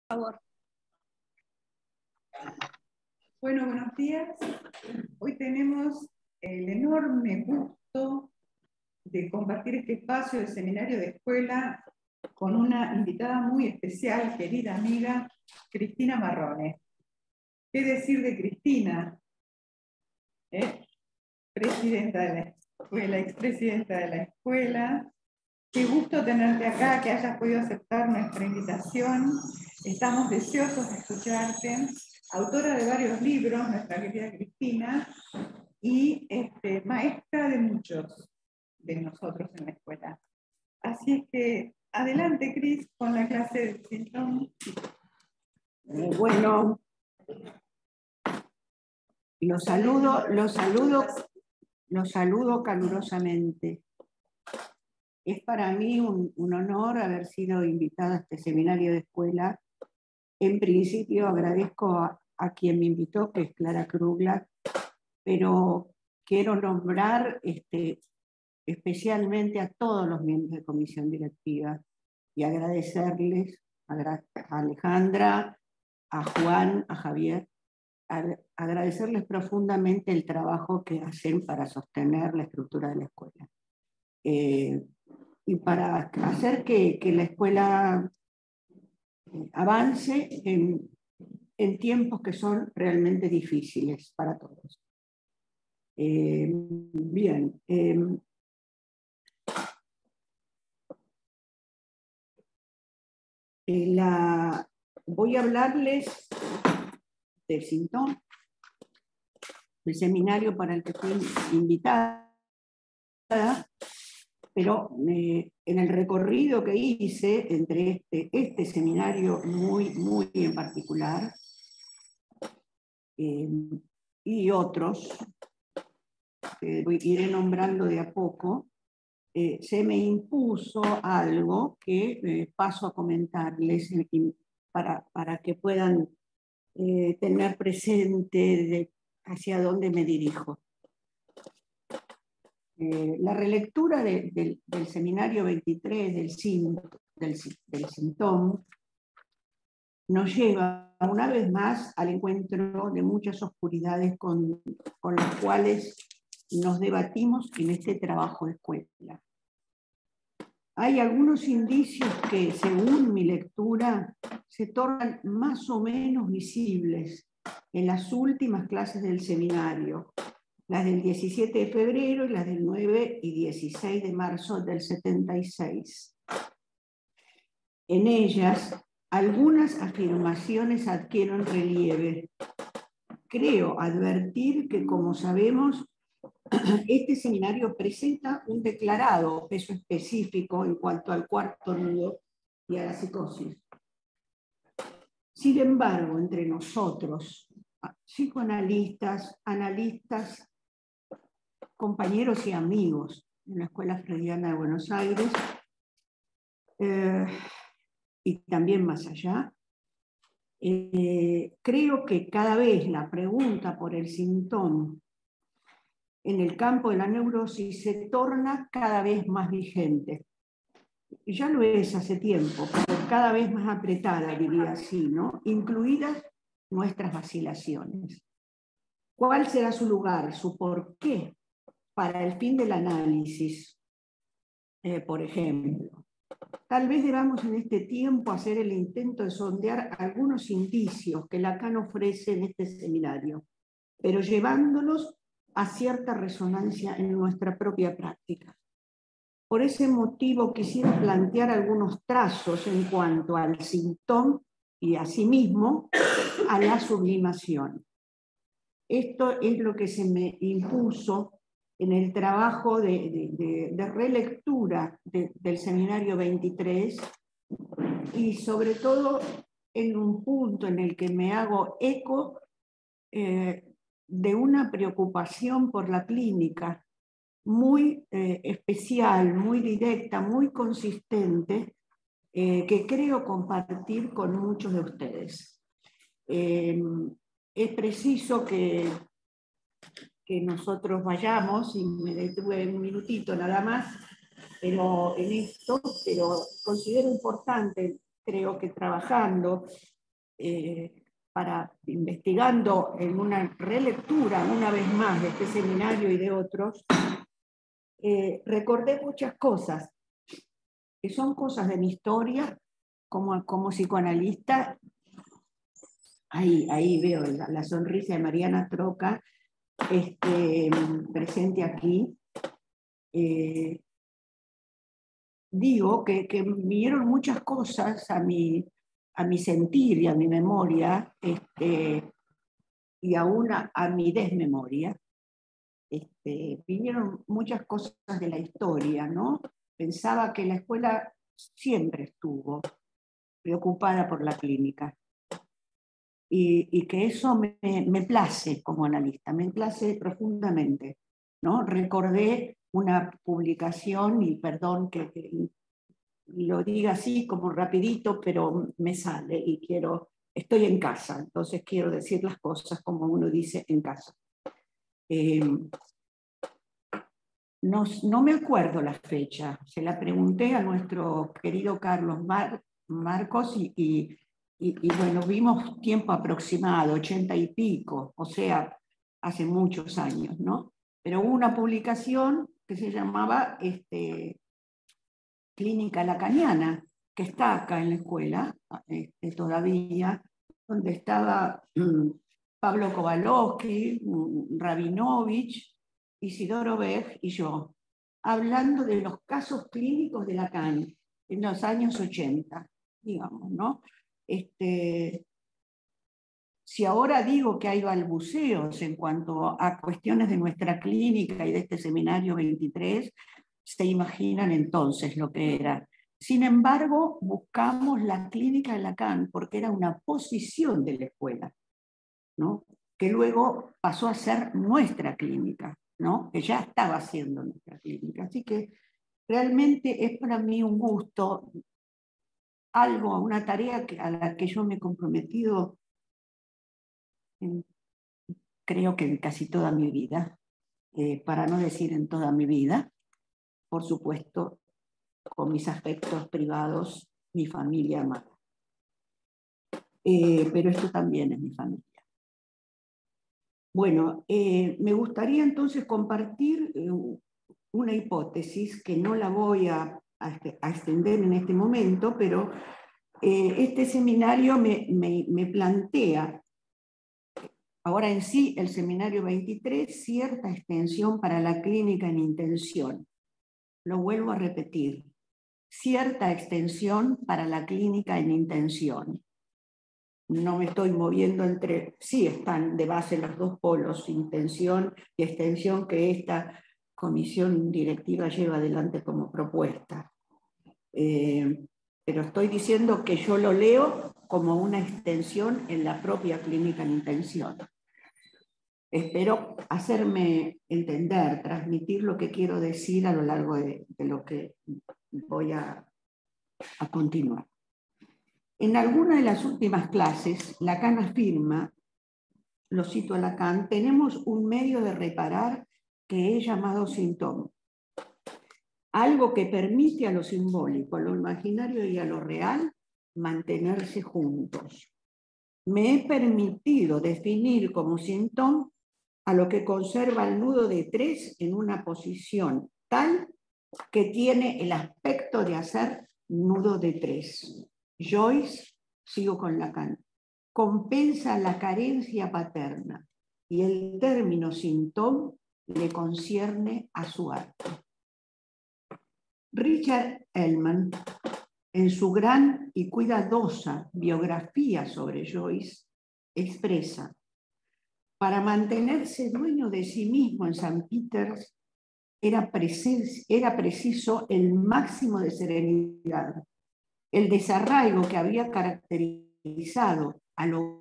Favor. Bueno, buenos días. Hoy tenemos el enorme gusto de compartir este espacio del seminario de escuela con una invitada muy especial, querida amiga, Cristina Marrone. ¿Qué decir de Cristina? Presidenta de la escuela, expresidenta de la escuela. Qué gusto tenerte acá, que hayas podido aceptar nuestra invitación. Estamos deseosos de escucharte. Autora de varios libros, nuestra querida Cristina, y maestra de muchos de nosotros en la escuela. Así es que, adelante, Cris, con la clase de Sintón. Bueno, los saludo calurosamente. Es para mí un honor haber sido invitada a este seminario de escuela. En principio agradezco a quien me invitó, que es Clara Krugler, pero quiero nombrar especialmente a todos los miembros de comisión directiva y agradecerles a Alejandra, a Juan, a Javier, agradecerles profundamente el trabajo que hacen para sostener la estructura de la escuela. Y para hacer que la escuela avance en tiempos que son realmente difíciles para todos. Bien. Voy a hablarles del Sintón, del seminario para el que fui invitada, pero en el recorrido que hice entre este seminario muy en particular y otros, que iré nombrando de a poco, se me impuso algo que paso a comentarles para que puedan tener presente hacia dónde me dirijo. La relectura del seminario 23 del Sintón nos lleva una vez más al encuentro de muchas oscuridades con las cuales nos debatimos en este trabajo de escuela. Hay algunos indicios que, según mi lectura, se tornan más o menos visibles en las últimas clases del seminario, las del 17 de febrero y las del 9 y 16 de marzo del 76. En ellas, algunas afirmaciones adquieren relieve. Creo advertir que, como sabemos, este seminario presenta un declarado peso específico en cuanto al cuarto nudo y a la psicosis. Sin embargo, entre nosotros, psicoanalistas, analistas, compañeros y amigos en la Escuela Freudiana de Buenos Aires, y también más allá, creo que cada vez la pregunta por el Sintón en el campo de la neurosis se torna cada vez más vigente. Y ya lo es hace tiempo, pero cada vez más apretada, diría así, ¿no? Incluidas nuestras vacilaciones. ¿Cuál será su lugar, su porqué para el fin del análisis, por ejemplo? Tal vez debamos en este tiempo hacer el intento de sondear algunos indicios que Lacan ofrece en este seminario, pero llevándolos a cierta resonancia en nuestra propia práctica. Por ese motivo quisiera plantear algunos trazos en cuanto al Sintón y asimismo a la sublimación. Esto es lo que se me impuso en el trabajo de relectura del seminario 23 y sobre todo en un punto en el que me hago eco de una preocupación por la clínica muy especial, muy directa, muy consistente, que creo compartir con muchos de ustedes. Es preciso que nosotros vayamos, y me detuve un minutito nada más, pero considero importante, creo que trabajando para investigando en una relectura, una vez más, de este seminario y de otros, recordé muchas cosas, que son cosas de mi historia como psicoanalista. Ahí veo la sonrisa de Mariana Troca, presente aquí. Digo que vinieron muchas cosas a mi sentir y a mi memoria, y aún a mi desmemoria. Vinieron muchas cosas de la historia, ¿no? Pensaba que la escuela siempre estuvo preocupada por la clínica. Y que eso me place como analista, me place profundamente, ¿no? Recordé una publicación, y perdón que lo diga así como rapidito, pero me sale y estoy en casa, entonces quiero decir las cosas como uno dice en casa. No me acuerdo la fecha, se la pregunté a nuestro querido Carlos Marcos y bueno, vimos tiempo aproximado, 80 y pico, o sea, hace muchos años, ¿no? Pero hubo una publicación que se llamaba Clínica Lacaniana, que está acá en la escuela todavía, donde estaba Pablo Kowalowski, Rabinovich, Isidoro Beg y yo, hablando de los casos clínicos de Lacan en los años 80, digamos, ¿no? Si ahora digo que hay balbuceos en cuanto a cuestiones de nuestra clínica y de este seminario 23, se imaginan entonces lo que era. Sin embargo, buscamos la clínica de Lacan porque era una posición de la escuela, ¿no? Que luego pasó a ser nuestra clínica, ¿no? Que ya estaba siendo nuestra clínica. Así que realmente es para mí un gusto, una tarea a la que yo me he comprometido creo que en casi toda mi vida, para no decir en toda mi vida, por supuesto, con mis aspectos privados, mi familia amada. Pero esto también es mi familia. Bueno, me gustaría entonces compartir una hipótesis que no la voy a extender en este momento, pero este seminario me plantea, ahora en sí, el seminario 23, cierta extensión para la clínica en intención. Lo vuelvo a repetir, cierta extensión para la clínica en intención. No me estoy moviendo entre, sí están de base los dos polos, intención y extensión, que esta comisión directiva lleva adelante como propuesta. Pero estoy diciendo que yo lo leo como una extensión en la propia clínica en intención. Espero hacerme entender, transmitir lo que quiero decir a lo largo de lo que voy a continuar. En alguna de las últimas clases, Lacan afirma, lo cito a Lacan, tenemos un medio de reparar que he llamado síntoma, algo que permite a lo simbólico, a lo imaginario y a lo real mantenerse juntos. Me he permitido definir como síntoma a lo que conserva el nudo de tres en una posición tal que tiene el aspecto de hacer nudo de tres. Joyce, sigo con Lacan, compensa la carencia paterna y el término síntoma le concierne a su arte. Richard Ellman, en su gran y cuidadosa biografía sobre Joyce, expresa: para mantenerse dueño de sí mismo en St. Peter's era preciso el máximo de serenidad. El desarraigo que había caracterizado a lo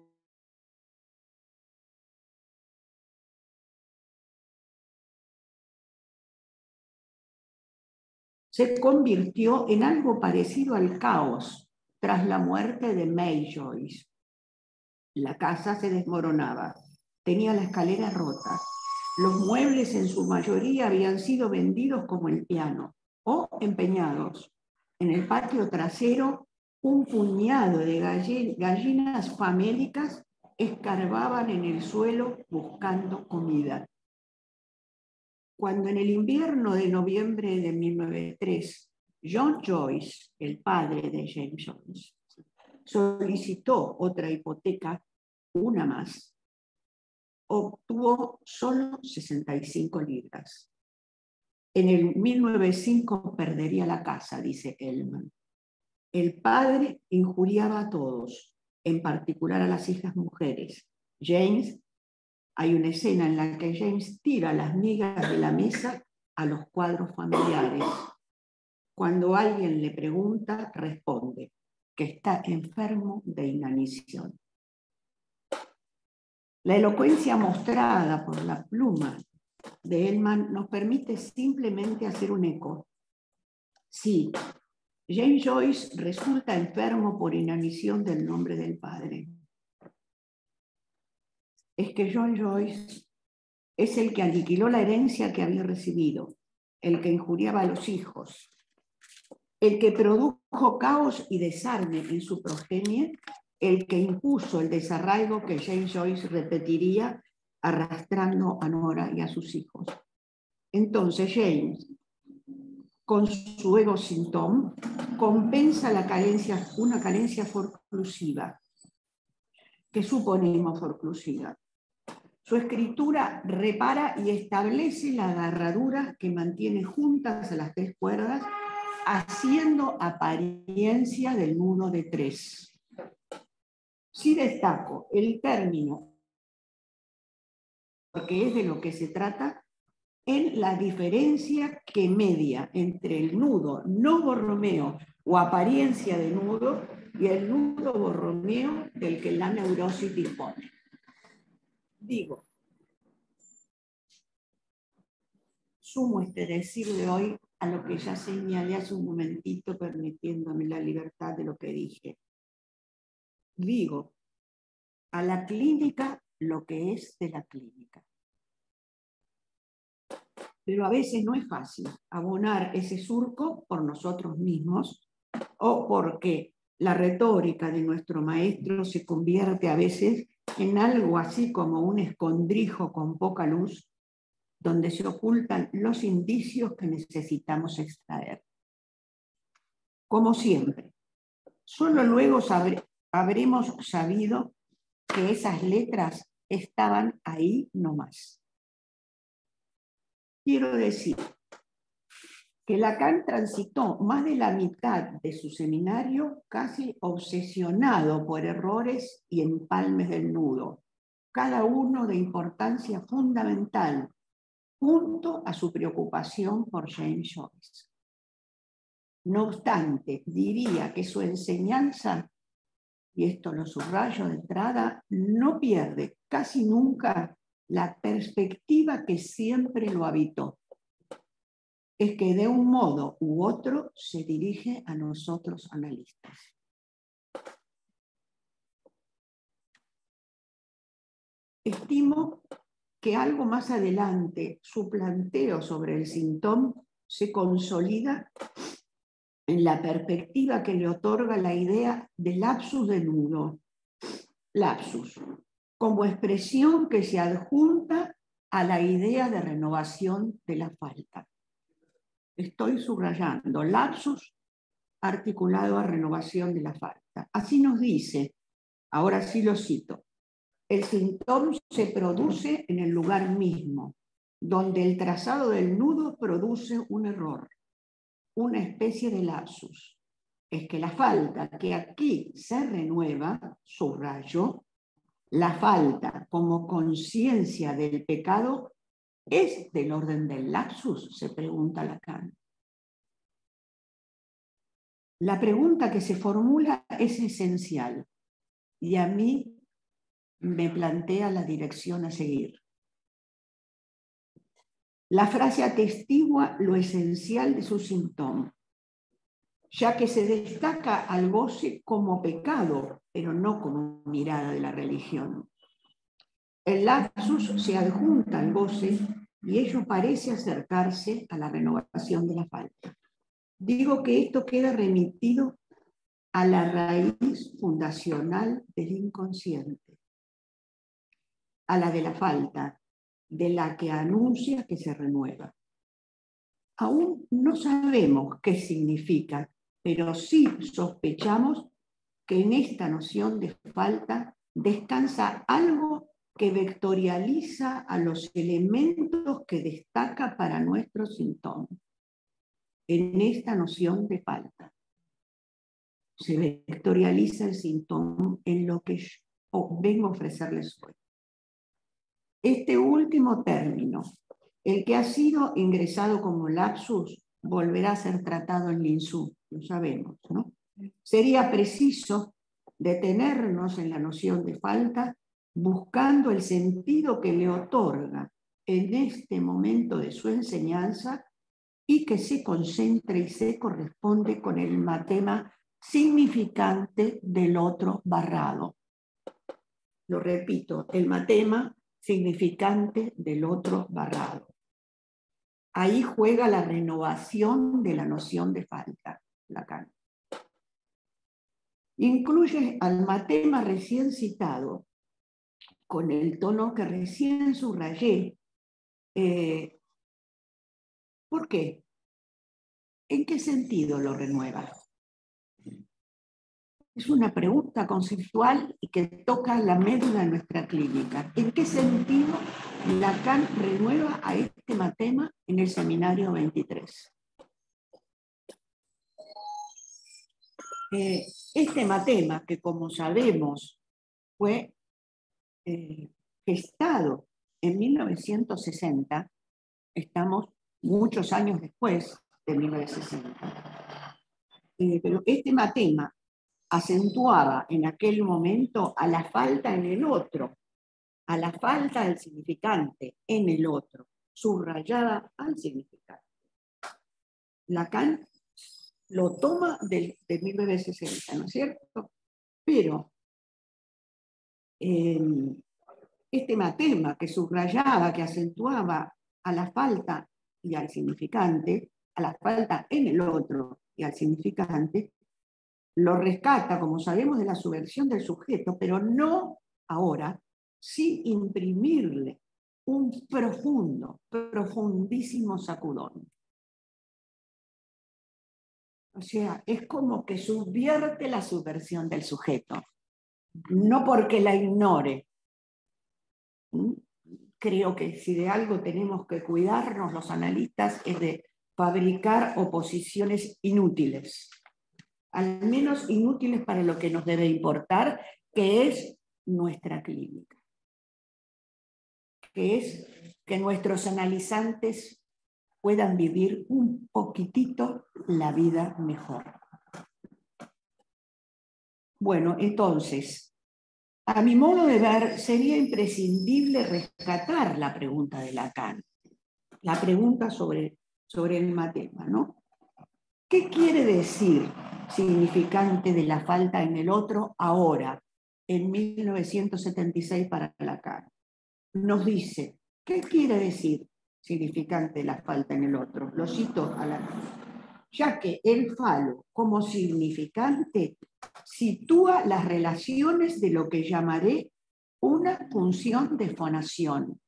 se convirtió en algo parecido al caos tras la muerte de May Joyce. La casa se desmoronaba, tenía la escalera rota, los muebles en su mayoría habían sido vendidos como el piano o empeñados. En el patio trasero Un puñado de gallinas famélicas escarbaban en el suelo buscando comida. Cuando en el invierno de noviembre de 1903, John Joyce, el padre de James Joyce, solicitó otra hipoteca, una más, obtuvo solo 65 libras. En el 1905 perdería la casa, dice Ellman. El padre injuriaba a todos, en particular a las hijas mujeres. Hay una escena en la que James tira las migas de la mesa a los cuadros familiares. Cuando alguien le pregunta, responde que está enfermo de inanición. La elocuencia mostrada por la pluma de Ellman nos permite simplemente hacer un eco. Sí, James Joyce resulta enfermo por inanición del nombre del padre. Es que John Joyce es el que aniquiló la herencia que había recibido, el que injuriaba a los hijos, el que produjo caos y desarme en su progenie, el que impuso el desarraigo que James Joyce repetiría arrastrando a Nora y a sus hijos. Entonces James, con su ego sin Tom, compensa una carencia forclusiva. ¿Qué suponemos forclusiva? Su escritura repara y establece la agarradura que mantiene juntas a las tres cuerdas, haciendo apariencia del nudo de tres. Si destaco el término, porque es de lo que se trata, en la diferencia que media entre el nudo no borromeo o apariencia de nudo y el nudo borromeo del que la neurosis dispone. Digo, sumo este decir de hoy a lo que ya señalé hace un momentito, permitiéndome la libertad de lo que dije. Digo, a la clínica lo que es de la clínica. Pero a veces no es fácil abonar ese surco por nosotros mismos o porque la retórica de nuestro maestro se convierte a veces en algo así como un escondrijo con poca luz, donde se ocultan los indicios que necesitamos extraer. Como siempre, solo luego habremos sabido que esas letras estaban ahí nomás. Quiero decir que Lacan transitó más de la mitad de su seminario casi obsesionado por errores y empalmes del nudo, cada uno de importancia fundamental, junto a su preocupación por James Joyce. No obstante, diría que su enseñanza, y esto lo subrayo de entrada, no pierde casi nunca la perspectiva que siempre lo habitó. Es que de un modo u otro se dirige a nosotros analistas. Estimo que algo más adelante su planteo sobre el síntoma se consolida en la perspectiva que le otorga la idea de lapsus de nudo. Lapsus, como expresión que se adjunta a la idea de renovación de la falta. Estoy subrayando lapsus articulado a renovación de la falta. Así nos dice, ahora sí lo cito, el síntoma se produce en el lugar mismo, donde el trazado del nudo produce un error, una especie de lapsus. Es que la falta que aquí se renueva, subrayo, la falta como conciencia del pecado, ¿es del orden del lapsus?, se pregunta Lacan. La pregunta que se formula es esencial y a mí me plantea la dirección a seguir. La frase atestigua lo esencial de su síntoma, ya que se destaca al goce como pecado, pero no como mirada de la religión. El lapsus se adjunta al goce y ello parece acercarse a la renovación de la falta. Digo que esto queda remitido a la raíz fundacional del inconsciente, a la de la falta, de la que anuncia que se renueva. Aún no sabemos qué significa, pero sí sospechamos que en esta noción de falta descansa algo que vectorializa a los elementos que destaca para nuestro síntoma. En esta noción de falta se vectorializa el síntoma en lo que yo vengo a ofrecerles hoy. Este último término, el que ha sido ingresado como lapsus, volverá a ser tratado en Linsú, lo sabemos, ¿no? Sería preciso detenernos en la noción de falta, buscando el sentido que le otorga en este momento de su enseñanza y que se concentre y se corresponde con el matema significante del otro barrado. Lo repito, el matema significante del otro barrado. Ahí juega la renovación de la noción de falta, Lacan. Incluye al matema recién citado, con el tono que recién subrayé. ¿Por qué? ¿En qué sentido lo renueva? Es una pregunta conceptual y que toca la médula de nuestra clínica. ¿En qué sentido Lacan renueva a este matema en el seminario 23? Este matema, que como sabemos fue gestado en 1960, estamos muchos años después de 1960, pero este matema acentuaba en aquel momento a la falta en el otro, a la falta del significante en el otro, subrayada al significante. Lacan lo toma de 1960, ¿no es cierto? Pero este matema que subrayaba, que acentuaba a la falta y al significante, a la falta en el otro y al significante, lo rescata, como sabemos, de la subversión del sujeto, pero no ahora, sin imprimirle un profundísimo sacudón. O sea, es como que subvierte la subversión del sujeto, no porque la ignore. Creo que si de algo tenemos que cuidarnos los analistas es de fabricar oposiciones inútiles, al menos inútiles para lo que nos debe importar, que es nuestra clínica, que es que nuestros analizantes puedan vivir un poquitito la vida mejor. Bueno, entonces, a mi modo de ver, sería imprescindible rescatar la pregunta de Lacan, la pregunta sobre el matema, ¿no? ¿Qué quiere decir significante de la falta en el otro ahora, en 1976 para Lacan? Nos dice, ¿qué quiere decir significante de la falta en el otro? Lo cito a Lacan. Ya que el falo como significante sitúa las relaciones de lo que llamaré una función de fonación.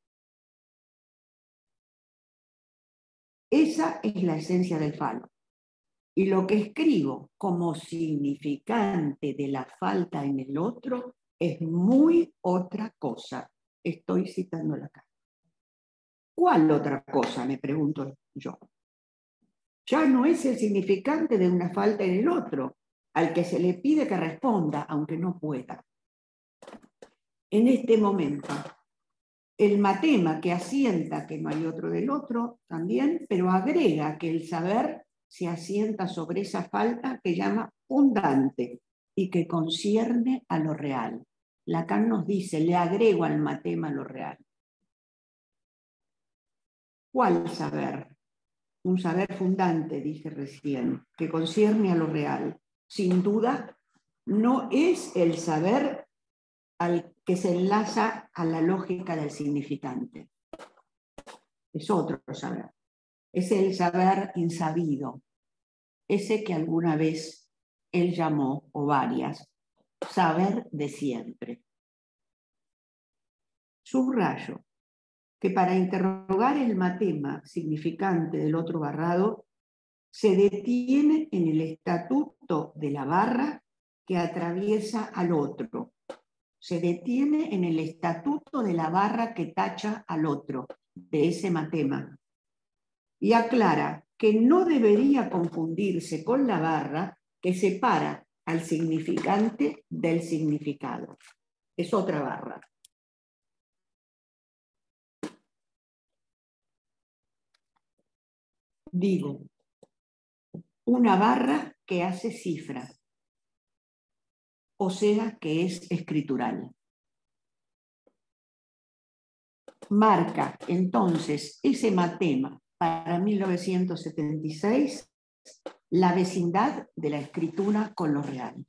Esa es la esencia del falo. Y lo que escribo como significante de la falta en el otro es muy otra cosa. Estoy citando Lacan. ¿Cuál otra cosa? Me pregunto yo. Ya no es el significante de una falta en el otro, al que se le pide que responda, aunque no pueda. En este momento, el matema que asienta que no hay otro del otro también, pero agrega que el saber se asienta sobre esa falta que llama fundante y que concierne a lo real. Lacan nos dice, le agrego al matema lo real. ¿Cuál saber? Un saber fundante, dije recién, que concierne a lo real. Sin duda, no es el saber al que se enlaza a la lógica del significante. Es otro saber. Es el saber insabido, ese que alguna vez él llamó, o varias, saber de siempre. Subrayo que para interrogar el matema significante del otro barrado, se detiene en el estatuto de la barra que atraviesa al otro. Se detiene en el estatuto de la barra que tacha al otro, de ese matema. Y aclara que no debería confundirse con la barra que separa al significante del significado. Es otra barra. Digo, una barra que hace cifra, o sea que es escritural. Marca entonces ese matema para 1976 la vecindad de la escritura con lo real.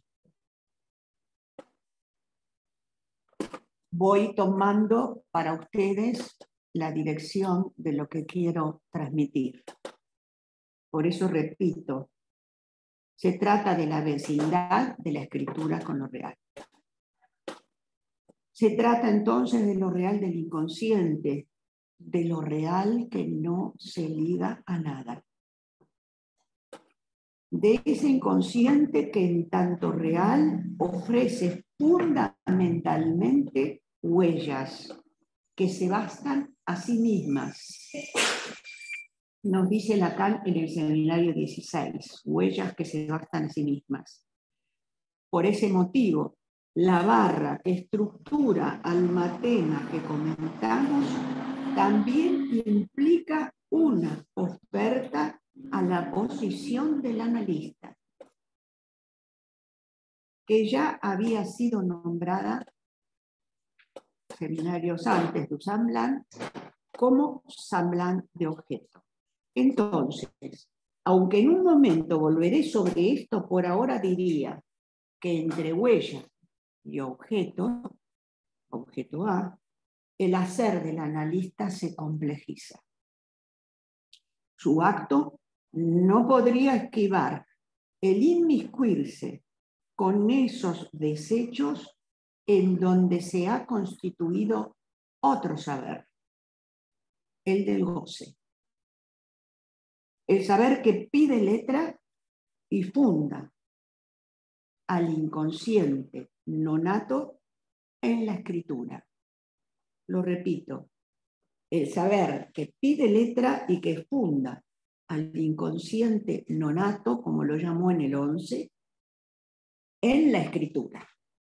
Voy tomando para ustedes la dirección de lo que quiero transmitir. Por eso repito, se trata de la vecindad de la escritura con lo real. Se trata entonces de lo real del inconsciente, de lo real que no se liga a nada. De ese inconsciente que en tanto real ofrece fundamentalmente huellas que se bastan a sí mismas. Nos dice Lacan en el seminario 16, huellas que se bastan a sí mismas. Por ese motivo, la barra que estructura al matema que comentamos también implica una oferta a la posición del analista, que ya había sido nombrada seminarios antes de Samblan como Samblan de objeto. Entonces, aunque en un momento volveré sobre esto, por ahora diría que entre huella y objeto, objeto A, el hacer del analista se complejiza. Su acto no podría esquivar el inmiscuirse con esos desechos en donde se ha constituido otro saber, el del goce. El saber que pide letra y funda al inconsciente nonato en la escritura. Lo repito, el saber que pide letra y que funda al inconsciente nonato, como lo llamó en el 11, en la escritura.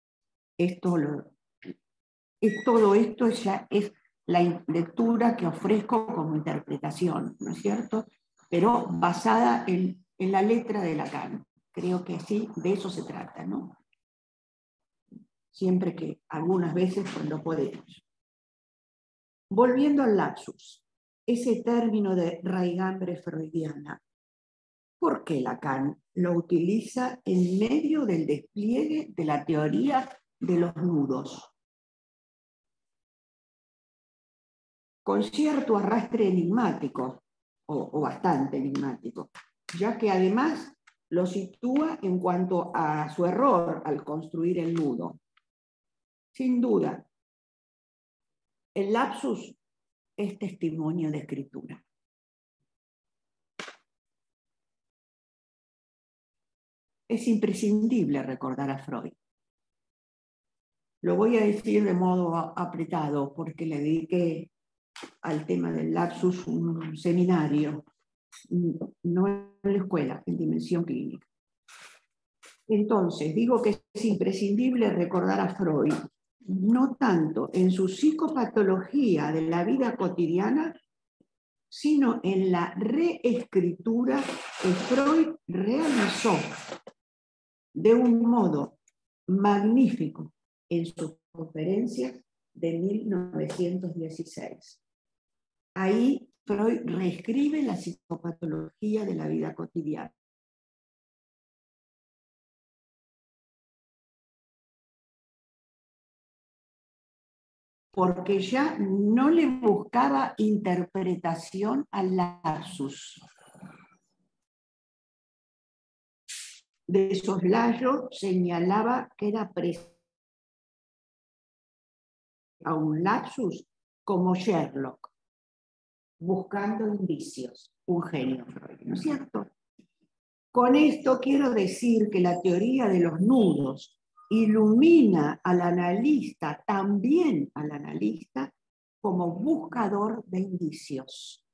Todo esto ya es la lectura que ofrezco como interpretación, ¿no es cierto? Pero basada en la letra de Lacan. Creo que sí, de eso se trata, ¿no? Siempre que, algunas veces, cuando podemos. Volviendo al lapsus, ese término de raigambre freudiana, ¿por qué Lacan lo utiliza en medio del despliegue de la teoría de los nudos? Con cierto arrastre enigmático, o bastante enigmático, ya que además lo sitúa en cuanto a su error al construir el nudo. Sin duda, el lapsus es testimonio de escritura. Es imprescindible recordar a Freud. Lo voy a decir de modo apretado porque le dediqué al tema del lapsus un seminario, no en la escuela, en dimensión clínica. Entonces, digo que es imprescindible recordar a Freud, no tanto en su psicopatología de la vida cotidiana, sino en la reescritura que Freud realizó de un modo magnífico en sus conferencias de 1916. Ahí Freud reescribe la psicopatología de la vida cotidiana. Porque ya no le buscaba interpretación al lapsus. de soslayo señalaba que era a un lapsus como Sherlock, buscando indicios. Un genio Freud, ¿no es cierto? Con esto quiero decir que la teoría de los nudos ilumina al analista, también al analista, como buscador de indicios.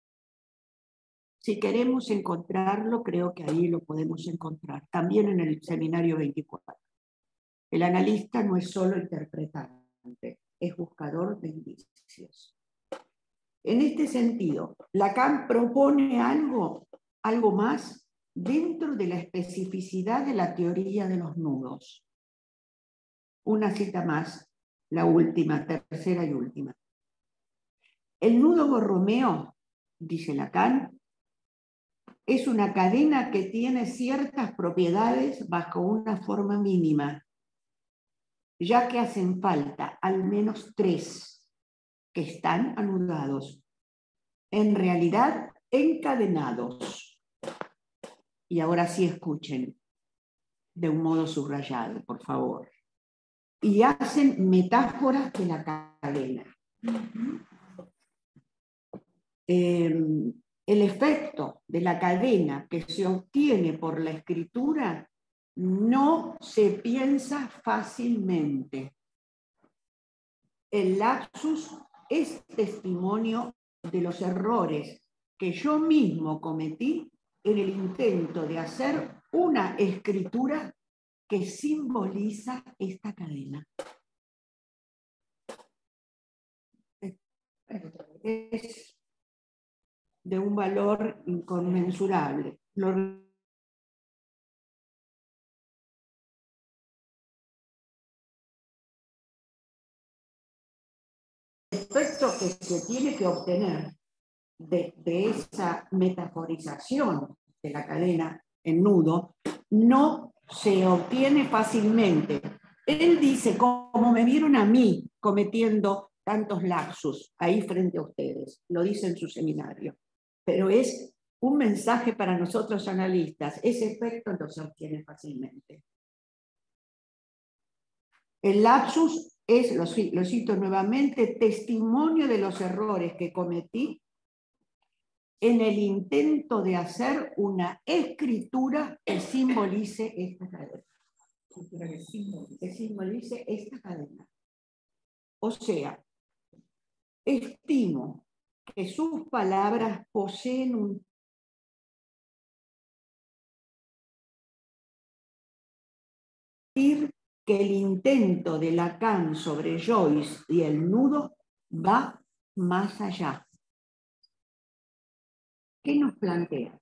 Si queremos encontrarlo, creo que ahí lo podemos encontrar, también en el seminario 24. El analista no es solo interpretante, es buscador de indicios. En este sentido, Lacan propone algo más dentro de la especificidad de la teoría de los nudos. Una cita más, la última, tercera y última. El nudo Borromeo, dice Lacan, es una cadena que tiene ciertas propiedades bajo una forma mínima, ya que hacen falta al menos 3 que están anudados, en realidad encadenados. Y ahora sí escuchen, de un modo subrayado, por favor. Y hacen metáforas de la cadena. El efecto de la cadena que se obtiene por la escritura no se piensa fácilmente. El lapsus es testimonio de los errores que yo mismo cometí en el intento de hacer una escritura que simboliza esta cadena. Es de un valor inconmensurable. El efecto que se tiene que obtener de esa metaforización de la cadena en nudo no se obtiene fácilmente. Él dice, como me vieron a mí cometiendo tantos lapsus ahí frente a ustedes, lo dice en su seminario, pero es un mensaje para nosotros analistas, ese efecto no se obtiene fácilmente. El lapsus es, lo cito nuevamente, testimonio de los errores que cometí en el intento de hacer una escritura que simbolice esta cadena. Que simbolice esta cadena. O sea, estimo que sus palabras poseen un que el intento de Lacan sobre Joyce y el nudo va más allá. ¿Qué nos plantea?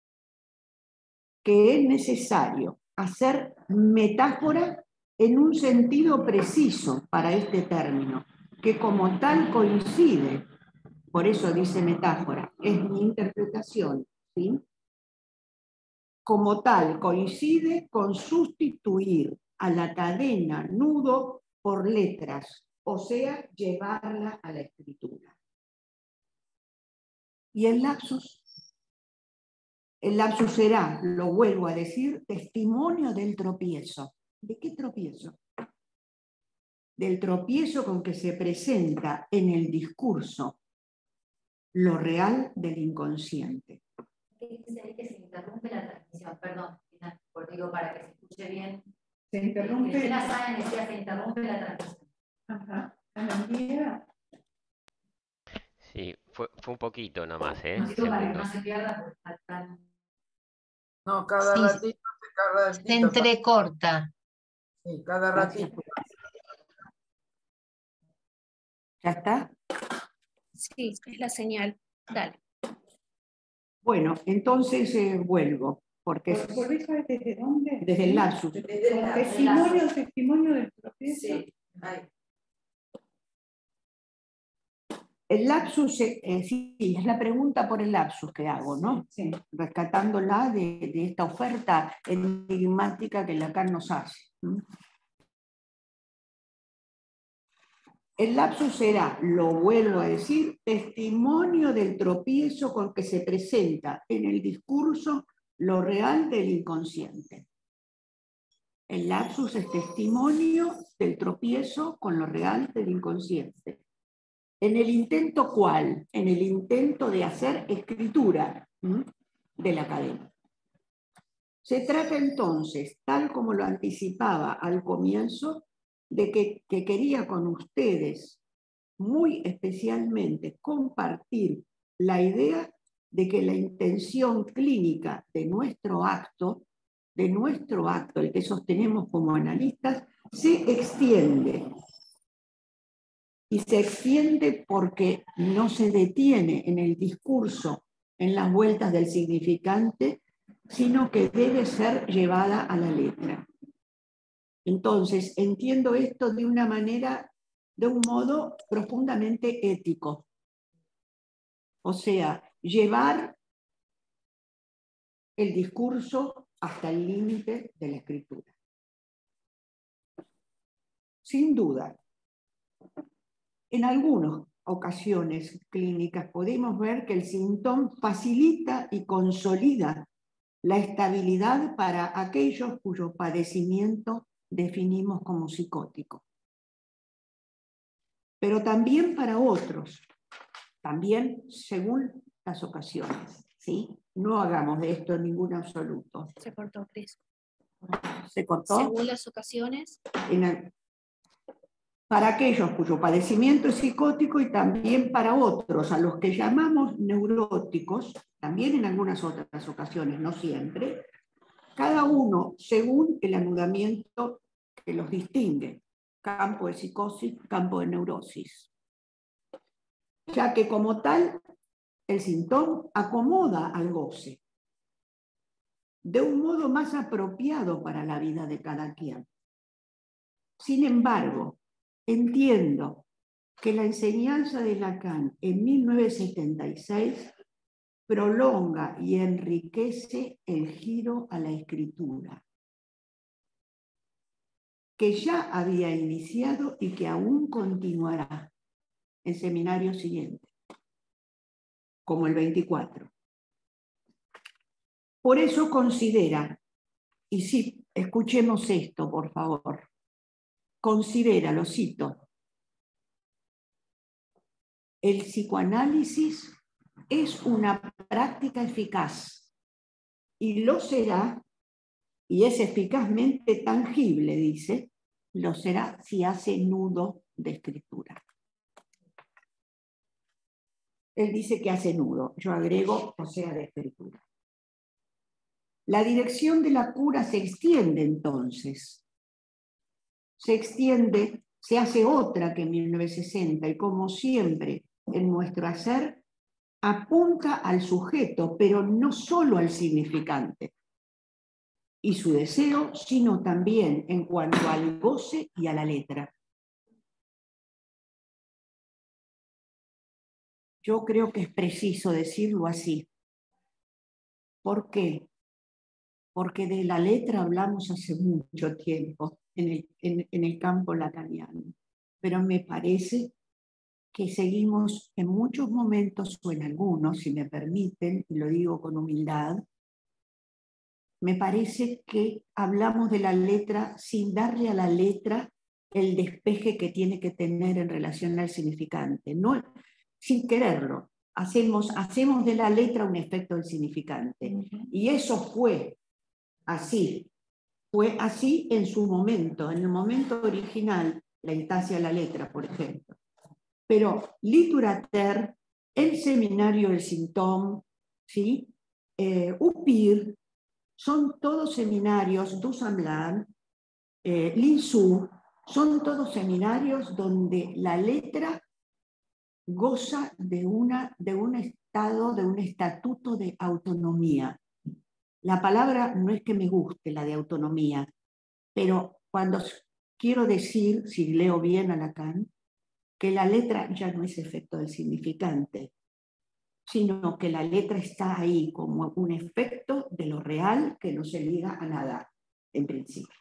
Que es necesario hacer metáfora en un sentido preciso para este término, que como tal coincide, por eso dice metáfora, es mi interpretación, ¿sí? Como tal coincide con sustituir a la cadena nudo por letras, o sea, llevarla a la escritura. ¿Y el lapsus? El lapsus será, lo vuelvo a decir, testimonio del tropiezo. ¿De qué tropiezo? Del tropiezo con que se presenta en el discurso lo real del inconsciente. ¿Qué dice ahí que se interrumpe la transmisión? Perdón, digo, para que se escuche bien. Se interrumpe. Se interrumpe la transmisión. Ajá. ¿A Sí, fue un poquito nomás, No digo para que no se pierda porque está tan... No, cada ratito, cada ratito. Se entrecorta. Sí, cada ratito. ¿Ya está? Sí, es la señal. Dale. Bueno, entonces vuelvo. Porque ¿Volvés a ver desde dónde? Desde el lapsus. Testimonio del tropiezo. Sí, ahí. El lapsus, sí, es la pregunta por el lapsus que hago, ¿no? Sí. Rescatándola de esta oferta enigmática que Lacan nos hace. El lapsus será, lo vuelvo a decir, testimonio del tropiezo con que se presenta en el discurso lo real del inconsciente. El lapsus es testimonio del tropiezo con lo real del inconsciente. ¿En el intento cuál? En el intento de hacer escritura de la cadena. Se trata entonces, tal como lo anticipaba al comienzo, de que quería con ustedes muy especialmente compartir la idea de que la intención clínica de nuestro acto, el que sostenemos como analistas, se extiende. Y se extiende porque no se detiene en el discurso, en las vueltas del significante, sino que debe ser llevada a la letra. Entonces, entiendo esto de una manera, de un modo profundamente ético. O sea, llevar el discurso hasta el límite de la escritura. Sin duda, en algunas ocasiones clínicas podemos ver que el síntoma facilita y consolida la estabilidad para aquellos cuyo padecimiento definimos como psicótico. Pero también para otros, también según las ocasiones, ¿sí? No hagamos de esto ningún absoluto. Se cortó, Cris. ¿Se cortó? Según las ocasiones. Para aquellos cuyo padecimiento es psicótico y también para otros, a los que llamamos neuróticos, también en algunas otras ocasiones, no siempre, cada uno según el anudamiento que los distingue, campo de psicosis, campo de neurosis. Ya que como tal, el síntoma acomoda al goce de un modo más apropiado para la vida de cada quien. Sin embargo, entiendo que la enseñanza de Lacan en 1976 prolonga y enriquece el giro a la escritura, que ya había iniciado y que aún continuará en seminarios siguientes, como el 24. Por eso considera, y sí, escuchemos esto, por favor, considera, lo cito, el psicoanálisis es una práctica eficaz y lo será, y es eficazmente tangible, dice, lo será si hace nudo de escritura. Él dice que hace nudo, yo agrego, o sea, de escritura. La dirección de la cura se extiende entonces. Se extiende, se hace otra que en 1960 y como siempre en nuestro hacer apunta al sujeto, pero no solo al significante y su deseo, sino también en cuanto al goce y a la letra. Yo creo que es preciso decirlo así. ¿Por qué? Porque de la letra hablamos hace mucho tiempo en el campo lacaniano, pero me parece que seguimos en muchos momentos, o en algunos, si me permiten, y lo digo con humildad, me parece que hablamos de la letra sin darle a la letra el despeje que tiene que tener en relación al significante. No, sin quererlo, hacemos de la letra un efecto del significante. Y eso fue así en su momento, en el momento original, la instancia de la letra, por ejemplo. Pero literature, el seminario del Sintom, ¿sí? UPIR, son todos seminarios, Dussamblan, Linsú, son todos seminarios donde la letra goza de un estado, de un estatuto de autonomía. La palabra no es que me guste, la de autonomía, pero cuando quiero decir, si leo bien a Lacan, que la letra ya no es efecto del significante, sino que la letra está ahí como un efecto de lo real que no se liga a nada, en principio.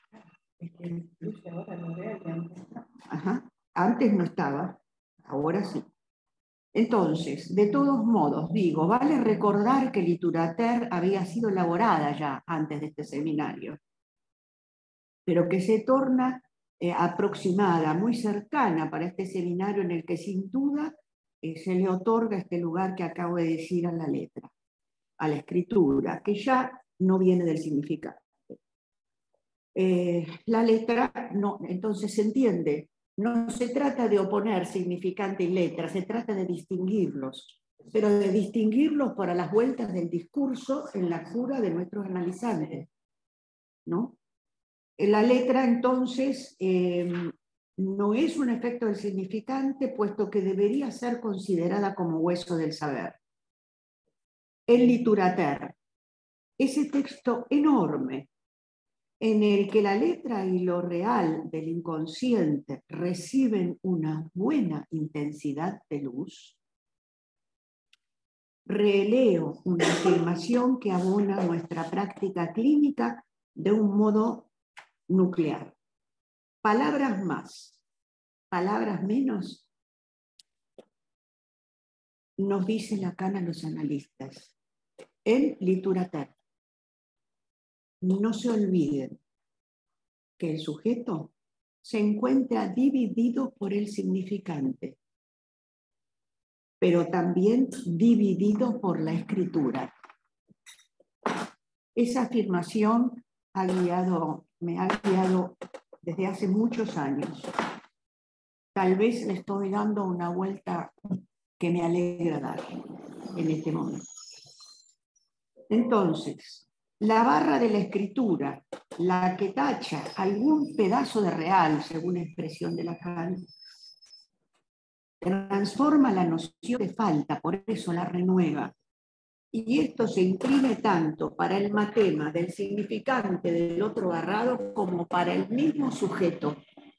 Ajá. Antes no estaba, ahora sí. Entonces, de todos modos, digo, vale recordar que literature había sido elaborada ya antes de este seminario. pero que se torna aproximada, muy cercana para este seminario en el que sin duda se le otorga este lugar que acabo de decir a la letra, a la escritura, que ya no viene del significado. La letra, no, entonces se entiende, no se trata de oponer significante y letra, se trata de distinguirlos, pero de distinguirlos para las vueltas del discurso en la cura de nuestros analizantes, ¿no? La letra, entonces, no es un efecto del significante, puesto que debería ser considerada como hueso del saber. El Liturater, ese texto enorme en el que la letra y lo real del inconsciente reciben una buena intensidad de luz, releo una afirmación que abona nuestra práctica clínica de un modo nuclear. Palabras más, palabras menos, nos dice Lacan a los analistas. El Liturater. No se olviden que el sujeto se encuentra dividido por el significante, pero también dividido por la escritura. Esa afirmación me ha guiado desde hace muchos años. Tal vez le estoy dando una vuelta que me alegra dar en este momento. Entonces, la barra de la escritura, la que tacha algún pedazo de real, según expresión de Lacan, transforma la noción de falta, por eso la renueva. Y esto se imprime tanto para el matema del significante del otro barrado como para el mismo sujeto,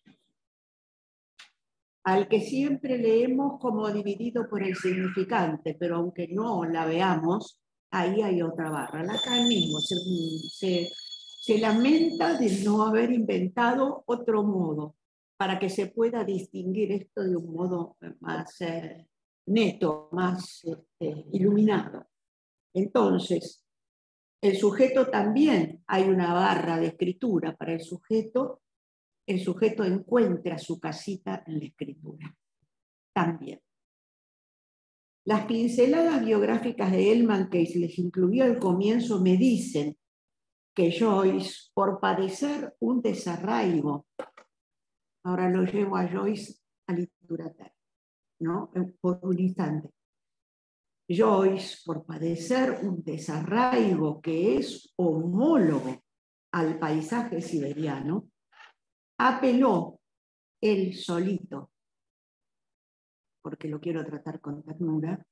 al que siempre leemos como dividido por el significante, pero aunque no la veamos, ahí hay otra barra. Lacan mismo se lamenta de no haber inventado otro modo para que se pueda distinguir esto de un modo más neto, más iluminado. Entonces, el sujeto también hay una barra de escritura para el sujeto encuentra su casita en la escritura. También. Las pinceladas biográficas de Ellman que les incluyó al comienzo me dicen que Joyce, por padecer un desarraigo, ahora lo llevo a Joyce a Liturater, ¿no? Por un instante. Joyce, por padecer un desarraigo que es homólogo al paisaje siberiano, apeló él solito, porque lo quiero tratar con ternura,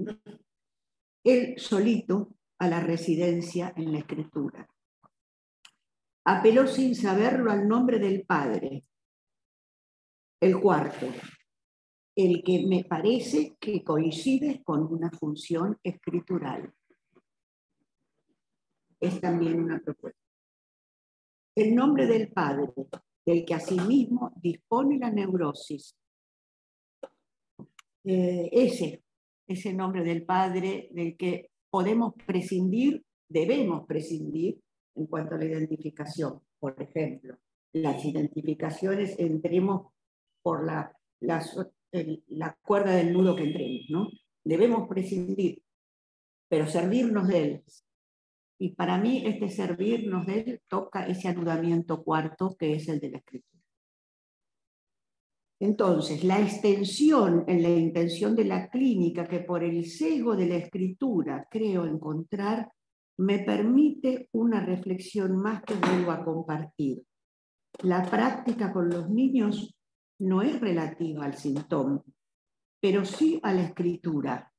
él solito a la residencia en la escritura. Apeló sin saberlo al nombre del padre, el cuarto, el que me parece que coincide con una función escritural. Es también una propuesta. El nombre del padre, del que asimismo dispone la neurosis. Ese nombre del padre del que podemos prescindir, debemos prescindir en cuanto a la identificación. Por ejemplo, las identificaciones entremos por la cuerda del nudo que entremos, ¿no? Debemos prescindir, pero servirnos de él. Y para mí este servirnos de él toca ese anudamiento cuarto que es el de la escritura. Entonces, la extensión en la intención de la clínica que por el sesgo de la escritura creo encontrar, me permite una reflexión más que vuelvo a compartir. La práctica con los niños no es relativa al síntoma, pero sí a la escritura.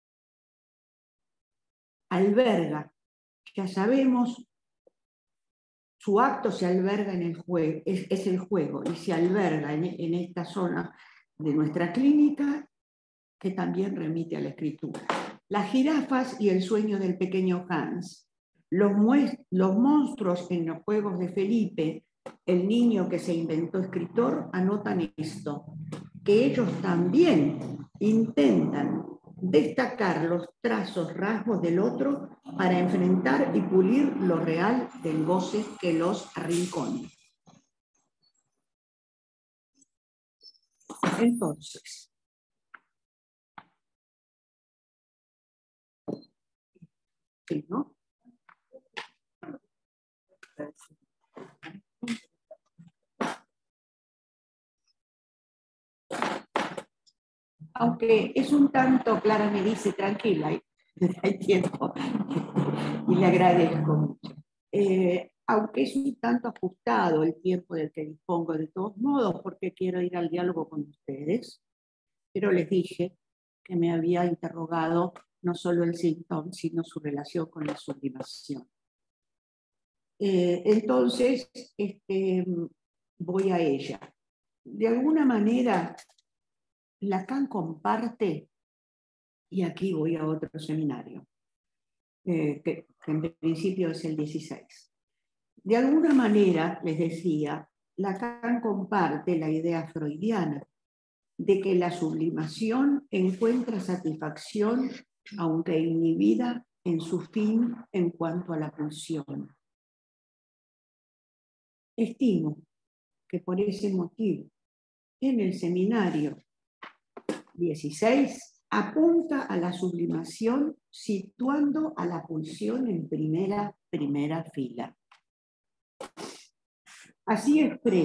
Alberga, ya sabemos, su acto se alberga en el juego, es el juego, y se alberga en esta zona de nuestra clínica que también remite a la escritura. Las jirafas y el sueño del pequeño Hans, los monstruos en los juegos de Felipe, el niño que se inventó escritor, anotan esto, que ellos también intentan destacar los trazos, rasgos del otro para enfrentar y pulir lo real del goce que los arrincona. Entonces, sí, ¿no? Aunque es un tanto, Clara me dice, tranquila, hay tiempo, y le agradezco mucho. Aunque es un tanto ajustado el tiempo del que dispongo, de todos modos, porque quiero ir al diálogo con ustedes, pero les dije que me había interrogado no solo el síntoma, sino su relación con la sublimación. Entonces, voy a ella. De alguna manera, Lacan comparte, y aquí voy a otro seminario, que en principio es el 16. De alguna manera, les decía, Lacan comparte la idea freudiana de que la sublimación encuentra satisfacción, aunque inhibida, en su fin en cuanto a la pulsión. Estimo que por ese motivo, en el seminario 16 apunta a la sublimación situando a la pulsión en primera fila. Así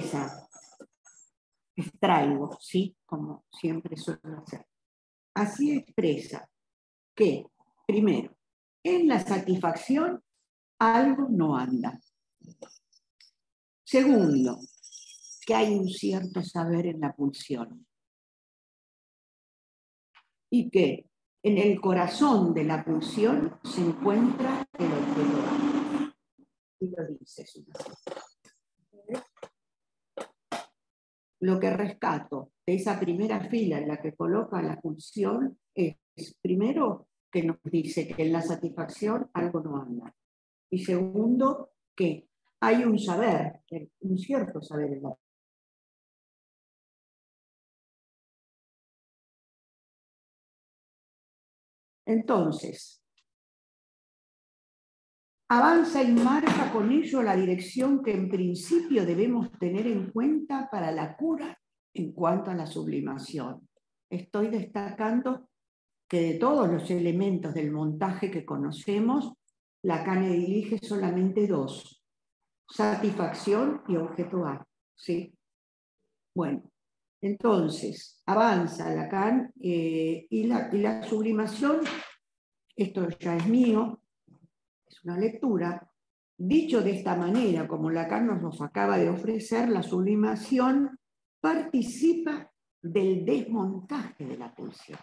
extraigo, ¿sí? Como siempre suelo hacer. Así expresa que, primero, en la satisfacción algo no anda. Segundo, que hay un cierto saber en la pulsión. Y que en el corazón de la pulsión se encuentra el objeto A. Y lo dice. Lo que rescato de esa primera fila en la que coloca la pulsión es, primero, que nos dice que en la satisfacción algo no anda. Y segundo, que hay un saber, un cierto saber en la. Entonces, avanza y marca con ello la dirección que en principio debemos tener en cuenta para la cura en cuanto a la sublimación. Estoy destacando que de todos los elementos del montaje que conocemos, Lacan elige solamente dos: satisfacción y objeto A. ¿Sí? Bueno, entonces avanza Lacan y la sublimación, esto ya es mío, es una lectura. Dicho de esta manera, como Lacan nos acaba de ofrecer, la sublimación participa del desmontaje de la pulsión.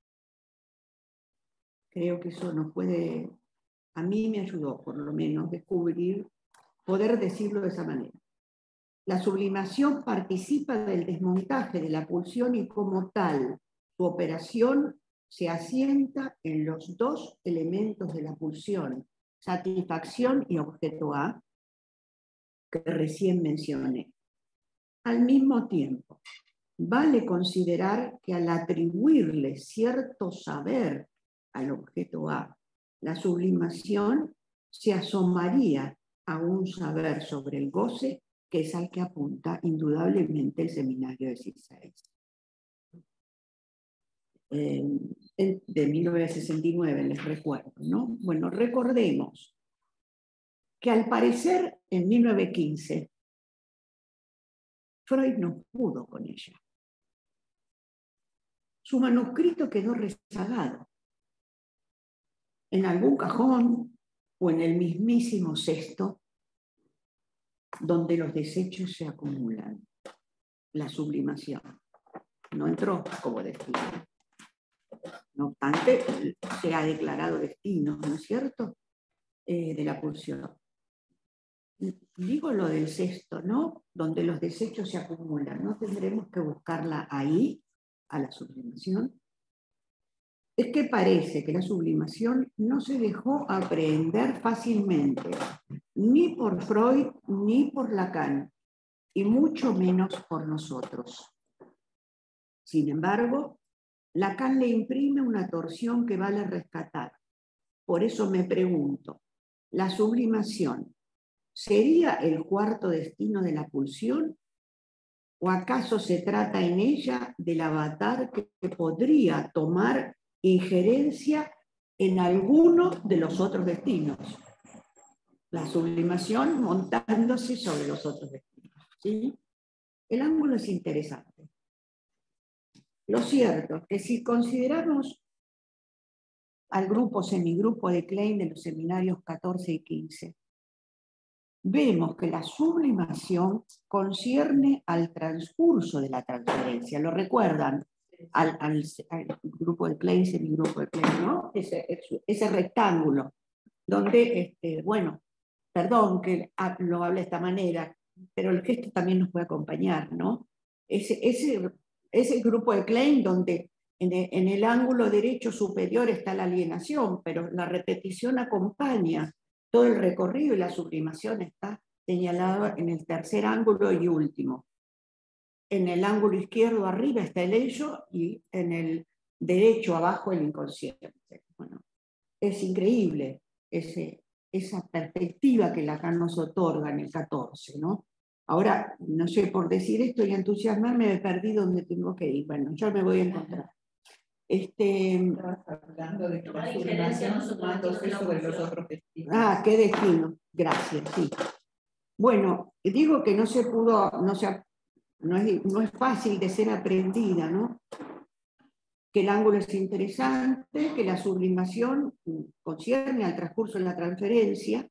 Creo que eso nos puede, a mí me ayudó por lo menos descubrir, poder decirlo de esa manera. La sublimación participa del desmontaje de la pulsión y como tal, su operación se asienta en los dos elementos de la pulsión, satisfacción y objeto A, que recién mencioné. Al mismo tiempo, vale considerar que al atribuirle cierto saber al objeto A, la sublimación se asomaría a un saber sobre el goce que es al que apunta indudablemente el seminario 16. De 1969, les recuerdo, ¿no? Bueno, recordemos que al parecer en 1915 Freud no pudo con ella. Su manuscrito quedó rezagado en algún cajón o en el mismísimo cesto donde los desechos se acumulan. La sublimación no entró como destino. No obstante, se ha declarado destino, ¿no es cierto?, de la pulsión. Digo lo del cesto, ¿no?, donde los desechos se acumulan. ¿No tendremos que buscarla ahí, a la sublimación? Es que parece que la sublimación no se dejó aprehender fácilmente, ni por Freud ni por Lacan, y mucho menos por nosotros. Sin embargo, Lacan le imprime una torsión que vale rescatar. Por eso me pregunto, ¿la sublimación sería el cuarto destino de la pulsión ¿O acaso se trata en ella del avatar que podría tomar injerencia en alguno de los otros destinos? La sublimación montándose sobre los otros destinos, ¿sí? El ángulo es interesante. Lo cierto es que si consideramos al grupo, semigrupo de Klein de los seminarios 14 y 15, vemos que la sublimación concierne al transcurso de la transferencia. ¿Lo recuerdan? Al grupo de Klein, semigrupo de Klein, ¿no? Ese rectángulo, donde, bueno, perdón que lo hable de esta manera, pero el gesto también nos puede acompañar, ¿no? Ese grupo de Klein donde en el ángulo derecho superior está la alienación, pero la repetición acompaña todo el recorrido y la sublimación está señalada en el tercer ángulo y último. En el ángulo izquierdo arriba está el ello y en el derecho abajo el inconsciente. Bueno, es increíble esa perspectiva que Lacan nos otorga en el 14, ¿no? Ahora, no sé, por decir esto y entusiasmarme, me perdí donde tengo que ir. Bueno, yo me voy a encontrar. Estabas hablando de que la sublimación sumándose sobre los otros destinos. Ah, qué destino. Gracias, sí. Bueno, digo que no es fácil de ser aprendida, ¿no? Que el ángulo es interesante, que la sublimación concierne al transcurso de la transferencia,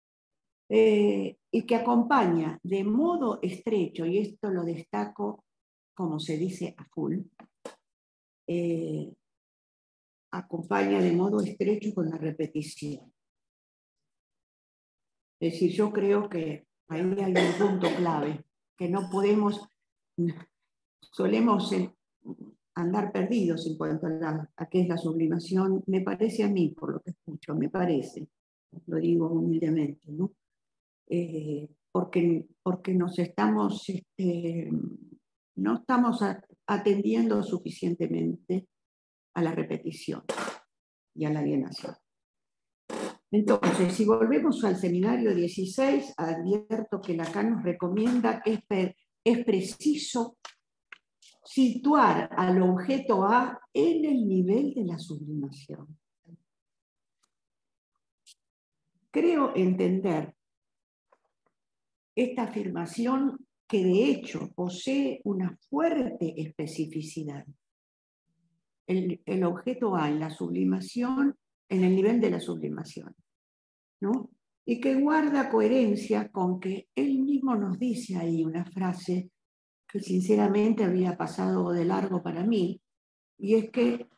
y que acompaña de modo estrecho, y esto lo destaco como se dice a full, acompaña de modo estrecho con la repetición. Es decir, yo creo que ahí hay un punto clave, que no podemos, solemos andar perdidos en cuanto a qué es la sublimación, me parece a mí, por lo que escucho, me parece, lo digo humildemente, ¿no? Porque nos estamos, no estamos atendiendo suficientemente a la repetición y a la alienación. Entonces, si volvemos al seminario 16, advierto que Lacan nos recomienda que es preciso situar al objeto A en el nivel de la sublimación. Creo entender esta afirmación que de hecho posee una fuerte especificidad. El objeto A en la sublimación, en el nivel de la sublimación, ¿no? Y que guarda coherencia con que él mismo nos dice ahí una frase que sinceramente había pasado de largo para mí, y es que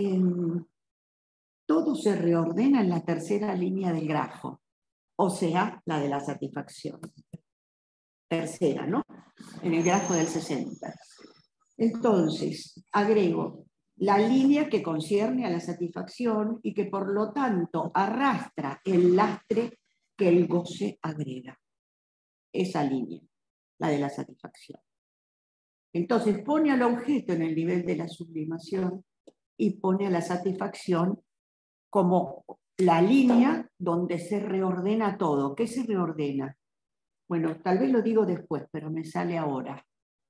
todo se reordena en la tercera línea del grafo, o sea, la de la satisfacción. Tercera, ¿no? En el grafo del 60. Entonces, agrego la línea que concierne a la satisfacción y que por lo tanto arrastra el lastre que el goce agrega. Esa línea, la de la satisfacción. Entonces pone al objeto en el nivel de la sublimación y pone a la satisfacción como la línea donde se reordena todo. ¿Qué se reordena? Bueno, tal vez lo digo después, pero me sale ahora.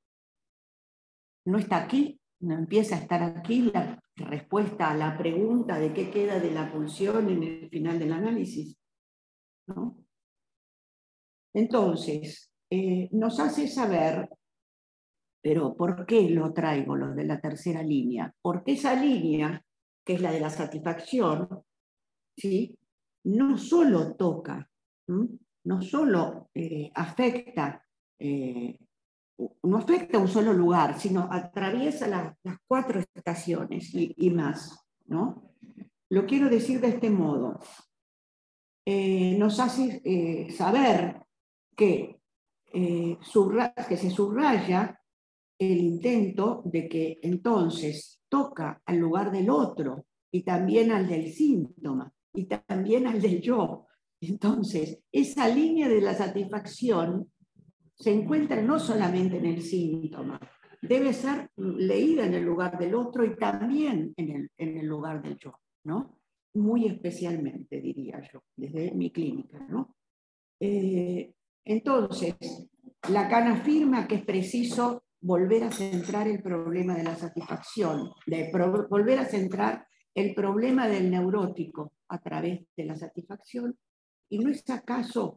No está aquí, no empieza a estar aquí la respuesta a la pregunta de qué queda de la pulsión en el final del análisis, ¿no? Entonces, nos hace saber, pero ¿por qué lo traigo, lo de la tercera línea? Porque esa línea, que es la de la satisfacción, ¿sí? No solo toca, no solo afecta, no afecta un solo lugar, sino atraviesa las 4 estaciones y más, ¿no? Lo quiero decir de este modo. Nos hace saber que se subraya el intento de que entonces toca al lugar del otro y también al del síntoma y también al del yo. Entonces, esa línea de la satisfacción se encuentra no solamente en el síntoma, debe ser leída en el lugar del otro y también en el lugar del yo, ¿no? Muy especialmente, diría yo, desde mi clínica, ¿no? Entonces, Lacan afirma que es preciso volver a centrar el problema de la satisfacción, volver a centrar el problema del neurótico a través de la satisfacción. ¿Y no es acaso,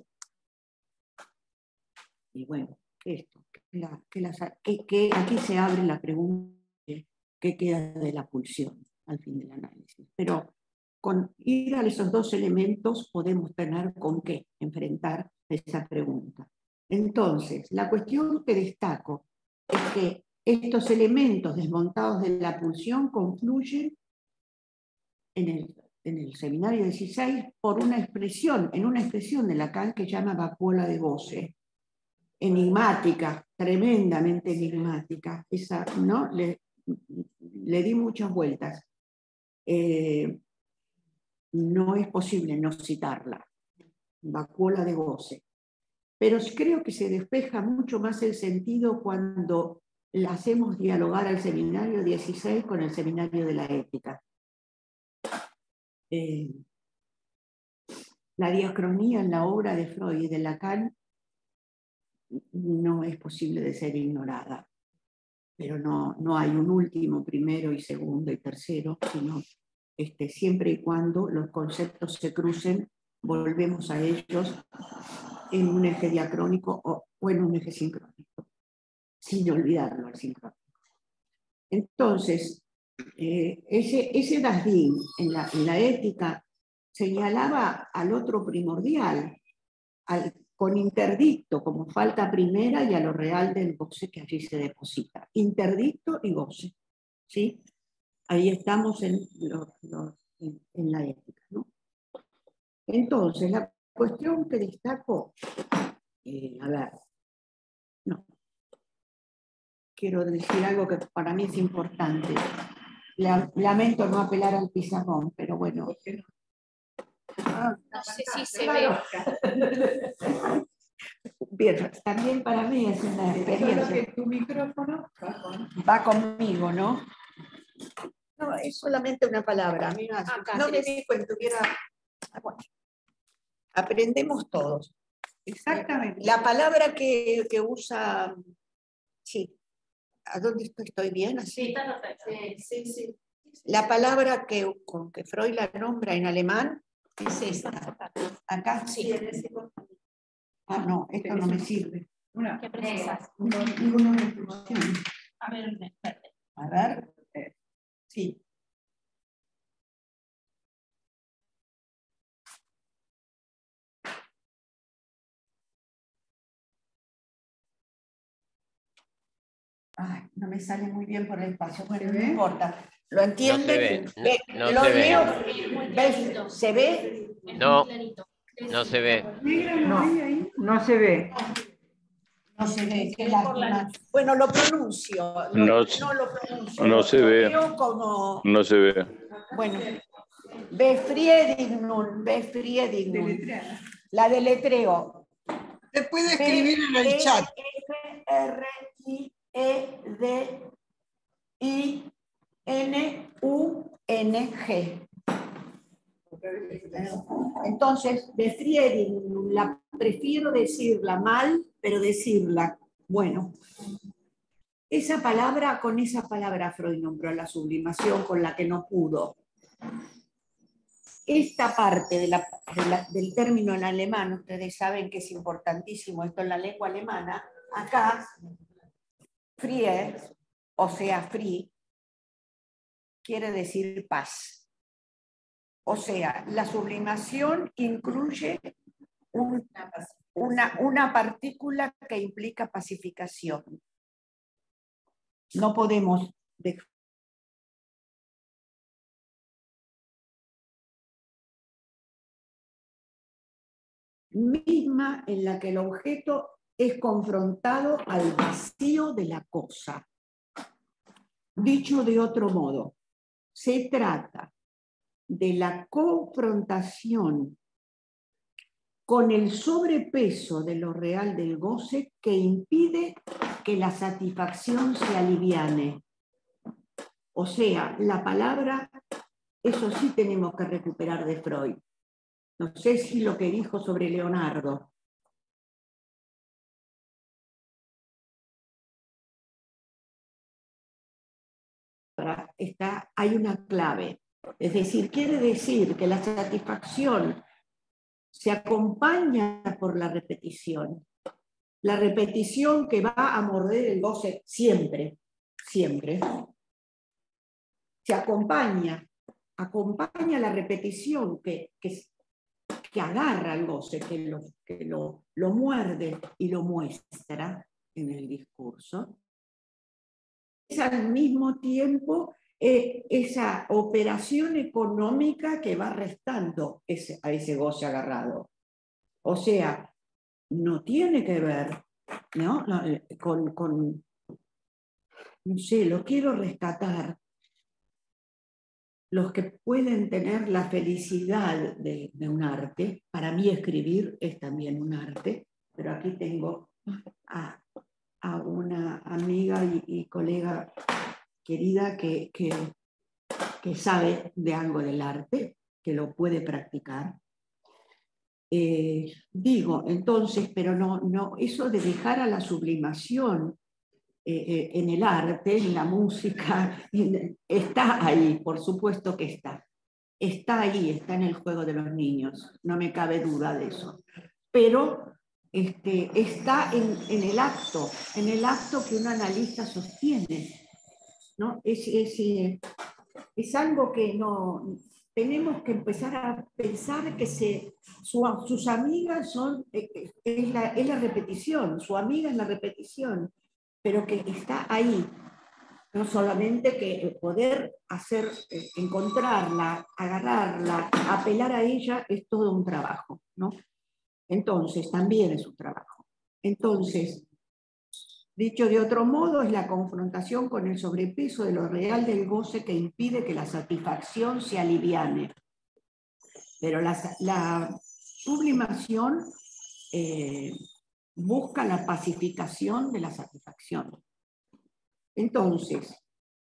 y bueno, esto, que aquí se abre la pregunta de qué queda de la pulsión al fin del análisis? Pero con ir a esos dos elementos podemos tener con qué enfrentar esa pregunta. Entonces, la cuestión que destaco es que estos elementos desmontados de la pulsión confluyen en el seminario 16 por una expresión de Lacan que llama vacuola de goce, enigmática, tremendamente enigmática. Esa, ¿no? Le di muchas vueltas. No es posible no citarla, vacuola de goce. Pero creo que se despeja mucho más el sentido cuando la hacemos dialogar al seminario 16 con el seminario de la ética. La diacronía en la obra de Freud y de Lacan no es posible de ser ignorada, pero no hay un último, primero y segundo y tercero, sino siempre y cuando los conceptos se crucen, volvemos a ellos en un eje diacrónico o en un eje sincrónico, sin olvidarlo al sincrónico. Entonces, ese Dasdin en la ética señalaba al otro primordial, con interdicto como falta primera y a lo real del goce que allí se deposita. Interdicto y goce, ¿sí? Ahí estamos en la ética, ¿no? Entonces, la cuestión que destaco, a ver, no, quiero decir algo que para mí es importante. Lamento no apelar al pizarrón, pero bueno. No sé si se ve. Bien, también para mí es una experiencia. Solo que tu micrófono Va conmigo, ¿no? No, es solamente una palabra. Mira, no me di cuenta, bueno, aprendemos todos. exactamente. La palabra que usa, sí, ¿a dónde estoy bien? ¿Así? Sí. La palabra con que Freud la nombra en alemán es esta. Acá sí. Ah, no, esto no me sirve. ¿Qué precisas? Digo una instrucción. A ver, A ver. Sí. Ay, no me sale muy bien por el espacio. Bueno, no importa. ¿Lo entienden? No se ve, no Lo se ve. leo. Es muy ¿Ves? clarito. ¿Se ve? Es No. muy clarito. No se ve. No se ve. No se ve, qué lástima. Bueno, lo pronuncio. No, No lo pronuncio. no se ve. Lo leo como... No se ve. Bueno. Befriedignum. La deletreo. Se puede escribir en el chat. F-R-I-E-D-I-N-U-N-G. Entonces, Befriedignum, prefiero decirla mal, pero decirla. Bueno, con esa palabra Freud nombró la sublimación con la que no pudo. Esta parte del término en alemán, ustedes saben que es importantísimo esto en la lengua alemana. Acá, frie, o sea, free, quiere decir paz. O sea, la sublimación incluye una partícula que implica pacificación. No podemos misma en la que el objeto es confrontado al vacío de la cosa. Dicho de otro modo, se trata de la confrontación con el sobrepeso de lo real del goce que impide que la satisfacción se aliviane. O sea, la palabra, eso sí tenemos que recuperar de Freud. No sé si lo que dijo sobre Leonardo. hay una clave. Es decir, quiere decir que la satisfacción se acompaña por la repetición. La repetición que va a morder el goce siempre, siempre. Se acompaña la repetición que agarra el goce, que lo muerde y lo muestra en el discurso. Es al mismo tiempo esa operación económica que va restando a ese goce agarrado. O sea, no tiene que ver, ¿no? No sé, lo quiero rescatar. Los que pueden tener la felicidad de un arte, para mí escribir es también un arte, pero aquí tengo a una amiga y colega querida que sabe de algo del arte, que lo puede practicar. Digo, entonces, pero no, eso de dejar a la sublimación en el arte, en la música, está ahí, por supuesto que está. Está ahí, está en el juego de los niños, no me cabe duda de eso. Pero está en el acto que un analista sostiene, ¿no? Es algo que no tenemos que empezar a pensar que sus amigas es la repetición, su amiga es la repetición, pero que está ahí. No solamente que poder encontrarla, agarrarla, apelar a ella es todo un trabajo, ¿no? Entonces, también es un trabajo. Entonces, dicho de otro modo, es la confrontación con el sobrepeso de lo real del goce que impide que la satisfacción se aliviane. Pero la sublimación busca la pacificación de la satisfacción. Entonces,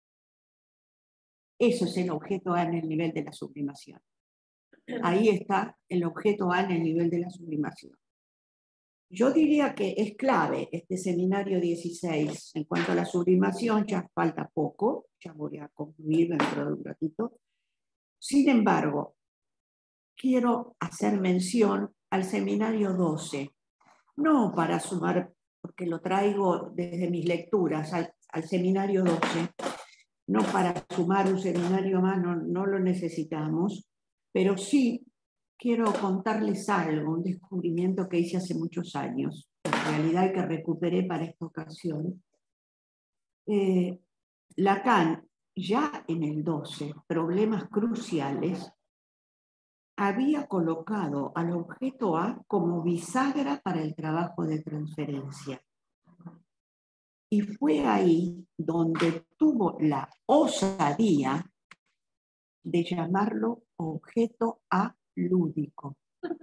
eso es el objeto A en el nivel de la sublimación. Ahí está el objeto A en el nivel de la sublimación. Yo diría que es clave este seminario 16 en cuanto a la sublimación, ya falta poco, ya voy a concluir dentro de un ratito. Sin embargo, quiero hacer mención al seminario 12, no para sumar, porque lo traigo desde mis lecturas, al seminario 12, no para sumar un seminario más, no lo necesitamos, pero sí quiero contarles algo, un descubrimiento que hice hace muchos años, en realidad que recuperé para esta ocasión. Lacan, ya en el 12, Problemas Cruciales, había colocado al objeto A como bisagra para el trabajo de transferencia. Y fue ahí donde tuvo la osadía de llamarlo objeto A lúdico.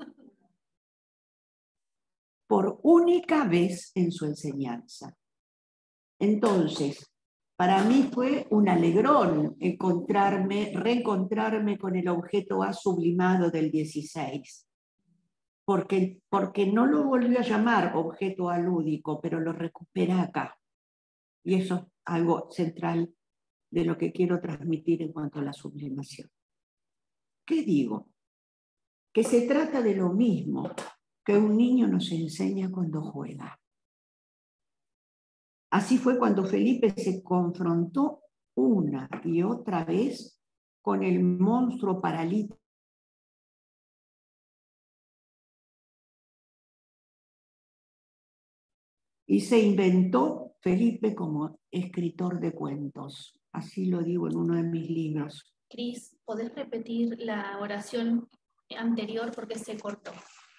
Por única vez en su enseñanza. Entonces, para mí fue un alegrón reencontrarme con el objeto A sublimado del 16. Porque no lo volvió a llamar objeto A lúdico, pero lo recupera acá. Y eso es algo central de lo que quiero transmitir en cuanto a la sublimación. ¿Qué digo? Que se trata de lo mismo que un niño nos enseña cuando juega. Así fue cuando Felipe se confrontó una y otra vez con el monstruo paralítico y se inventó Felipe como escritor de cuentos. Así lo digo en uno de mis libros. Cris, ¿podés repetir la oración anterior porque se cortó?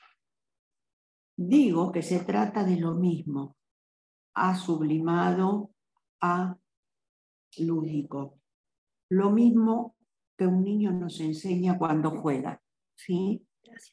Digo que se trata de lo mismo. A sublimado, A lúdico. Lo mismo que un niño nos enseña cuando juega. ¿Sí? Gracias.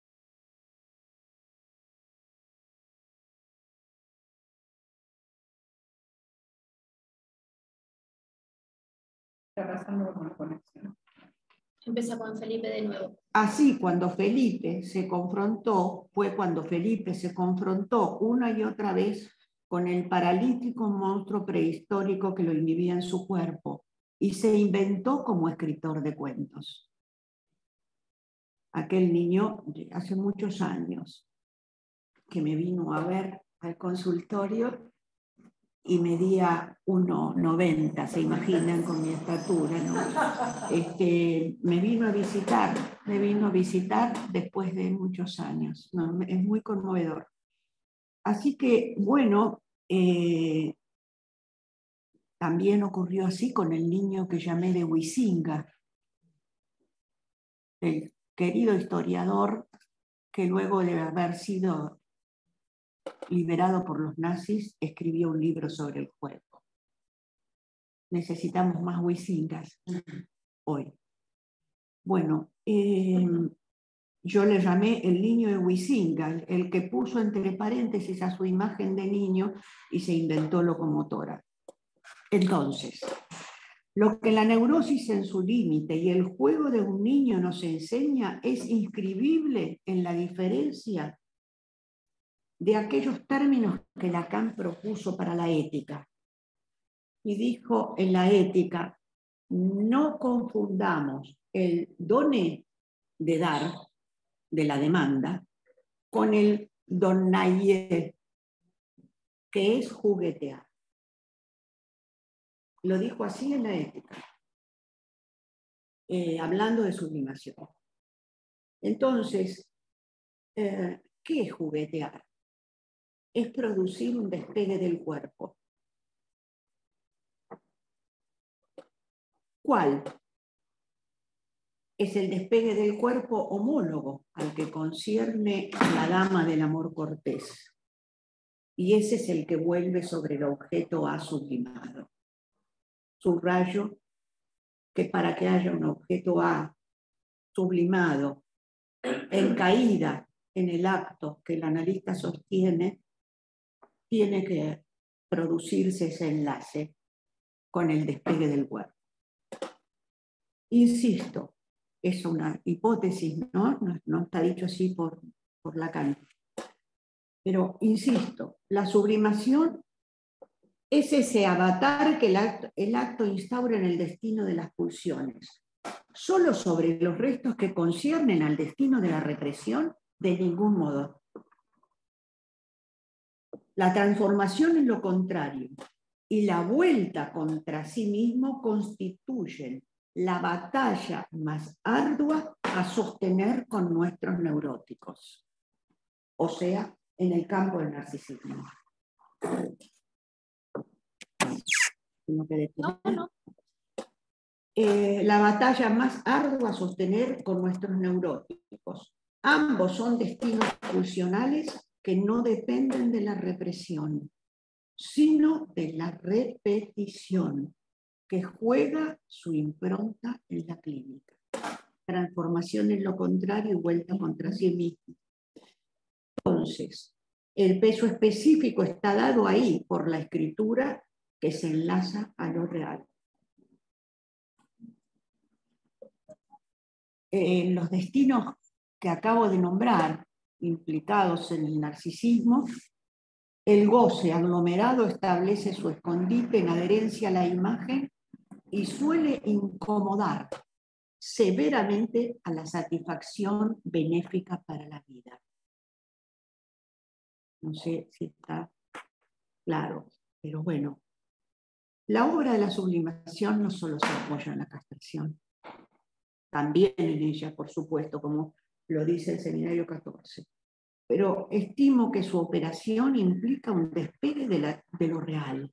Está pasando con la conexión. Empieza con Felipe de nuevo. Así, cuando Felipe se confrontó, fue cuando Felipe se confrontó una y otra vez con el paralítico monstruo prehistórico que lo inhibía en su cuerpo y se inventó como escritor de cuentos. Aquel niño hace muchos años que me vino a ver al consultorio y medía 1,90, se imaginan con mi estatura, ¿no? Me vino a visitar después de muchos años, ¿no? Es muy conmovedor. Así que, bueno, también ocurrió así con el niño que llamé de Huizinga, el querido historiador que luego de haber sido liberado por los nazis, escribió un libro sobre el juego. Necesitamos más Huizingas hoy. Bueno, yo le llamé el niño de Huizinga, el que puso entre paréntesis a su imagen de niño y se inventó locomotora. Entonces, lo que la neurosis en su límite y el juego de un niño nos enseña es inscribible en la diferencia de aquellos términos que Lacan propuso para la ética. Y dijo en la ética, no confundamos el donner de dar, de la demanda, con el donnayer, que es juguetear. Lo dijo así en la ética, hablando de sublimación. Entonces, ¿qué es juguetear? Es producir un despegue del cuerpo. ¿Cuál? Es el despegue del cuerpo homólogo al que concierne la dama del amor cortés. Y ese es el que vuelve sobre el objeto A sublimado. Subrayo que para que haya un objeto A sublimado en caída en el acto que el analista sostiene, tiene que producirse ese enlace con el despegue del cuerpo. Insisto, es una hipótesis, ¿no? No está dicho así por Lacan. Pero insisto, la sublimación es ese avatar que el acto instaura en el destino de las pulsiones. Solo sobre los restos que conciernen al destino de la represión, de ningún modo. La transformación en lo contrario y la vuelta contra sí mismo constituyen la batalla más ardua a sostener con nuestros neuróticos, o sea, en el campo del narcisismo. No. La batalla más ardua a sostener con nuestros neuróticos. Ambos son destinos pulsionales que no dependen de la represión, sino de la repetición, que juega su impronta en la clínica. Transformación en lo contrario y vuelta contra sí mismo. Entonces, el peso específico está dado ahí por la escritura que se enlaza a lo real. Los destinos que acabo de nombrar, implicados en el narcisismo, el goce aglomerado establece su escondite en adherencia a la imagen y suele incomodar severamente a la satisfacción benéfica para la vida. No sé si está claro, pero bueno. La obra de la sublimación no solo se apoya en la castración, también en ella, por supuesto, como lo dice el Seminario 14. Pero estimo que su operación implica un despegue de lo real.